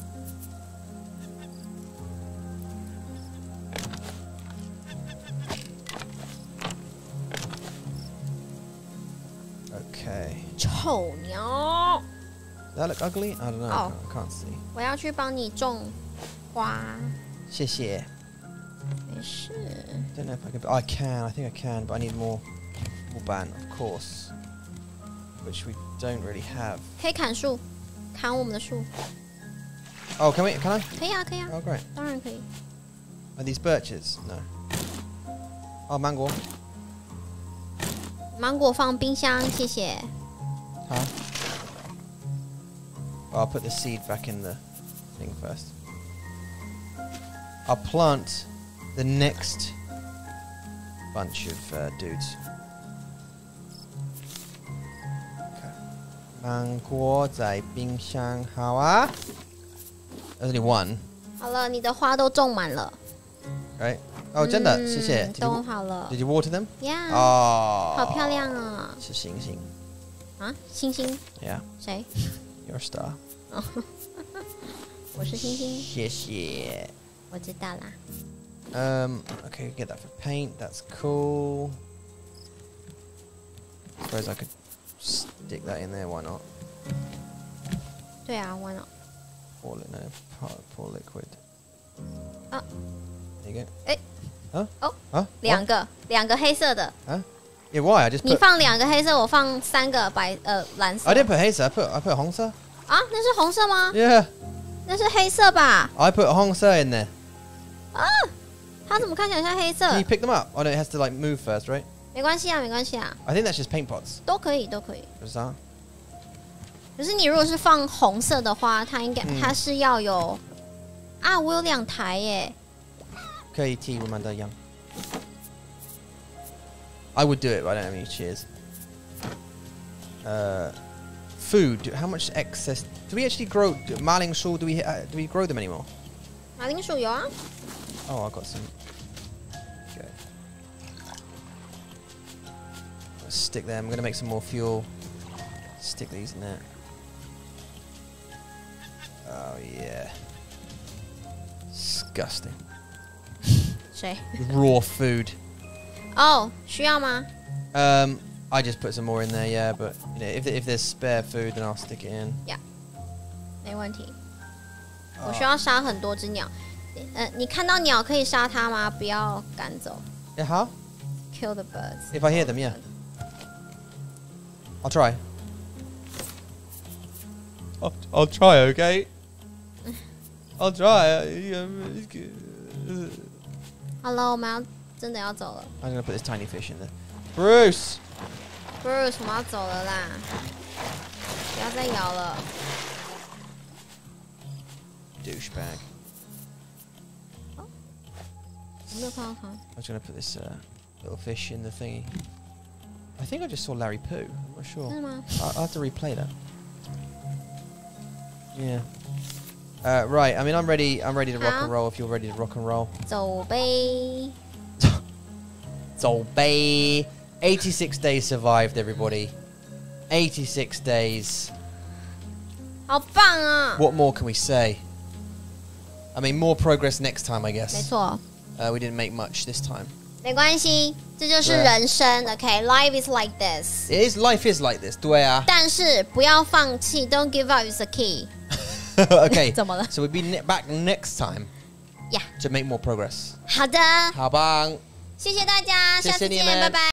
Okay. 臭鸟！ Does that look ugly? I don't know. Oh. I, can't, I can't see. 我要去帮你种花。 谢谢。 没事。 Don't know if I can. I can. I think I can, but I need more ban, of course, which we don't really have. 可以砍树，砍我们的树。 Oh, can we? Can I? 可以啊，可以啊， Oh, great. 当然可以。 Are these birches? No. Oh, mango. 芒果放冰箱，谢谢。 Huh? Oh, I'll put the seed back in the thing first. I'll plant the next bunch of uh, dudes. Okay. 芒果在冰箱好啊。There's only one. 好了，你的花都种满了。 Right? Oh, 真的，谢谢。 嗯，都好了。 Did you water them? Yeah. Oh. 好漂亮啊！ 是星星。 啊，星星？ Yeah. 谁？ You're a star. 我是星星。 谢谢。 我知道啦。 Um. Okay, get that for paint. That's cool. Suppose I could stick that in there. Why not? 对啊，why not？ Pour it, no, pour, pour liquid. 啊 There you go. 哎。 啊？ 哦。 啊？ 两个，两个黑色的。 啊 Yeah, why? I just 你 put. 放两个黑色，我放三个白呃蓝色。 I didn't put 黑色. I put I put 红色. 啊，那是红色吗？ Yeah. 那是黑色吧？ I put 红色 in there. 啊，它怎么看起来像黑色 Can you pick them up? Oh no, it has to like move first, right? 没关系啊，没关系啊， I think that's just paint pots. 都可以，都可以。 What's that? 可是你如果是放红色的话，它应该、 嗯它是要有啊，我有两台耶。 可以替我们的羊。I would do it, but I don't have any shears. Uh, food. How much excess? Do we actually grow 马铃薯? Do we uh, do we grow them anymore? 马铃薯有啊， Oh, I got some. Okay. Let's stick them. I'm gonna make some more fuel. Stick these in there. Oh yeah. Disgusting. 谁？ Raw food. 哦，需要吗？ Um, I just put some more in there, yeah. But you know, if if there's spare food, then I'll stick it in. 没问题。我需要杀很多只鸟。呃，你看到鸟可以杀它吗？不要赶走。 Yeah, how? Kill the birds. If I hear them, yeah. I'll try. I'll, I'll try, okay? I'll try. I'm 好了，我们要真的要走了。 gonna put this tiny fish in there. Bruce! Bruce，我们要走了啦，不要再摇了。 Douchebag. 我没有看到他。 I was gonna put this uh, little fish in the thingy. I think I just saw Larry Poo. I'm not sure. 真的吗？ I- I'll have to replay that. Yeah. Uh, right. I mean, I'm ready. I'm ready to rock Huh? and roll. If you're ready to rock and roll. 走呗。 So, bae. eighty-six days survived, everybody. eighty-six days. 好棒啊！ What more can we say? I mean, more progress next time, I 没 guess. 错， Uh, we didn't make much this time. 没关系，这就是对人生。OK，life、is like this。 It is, life is like this. 对啊。 但是不要放弃 ，Don't give up is the key。 Okay. 怎么了 So we'll be ne back next time. Yeah. To make more progress. 好的， 好棒。 谢谢大家，下次见， 谢谢你们拜拜。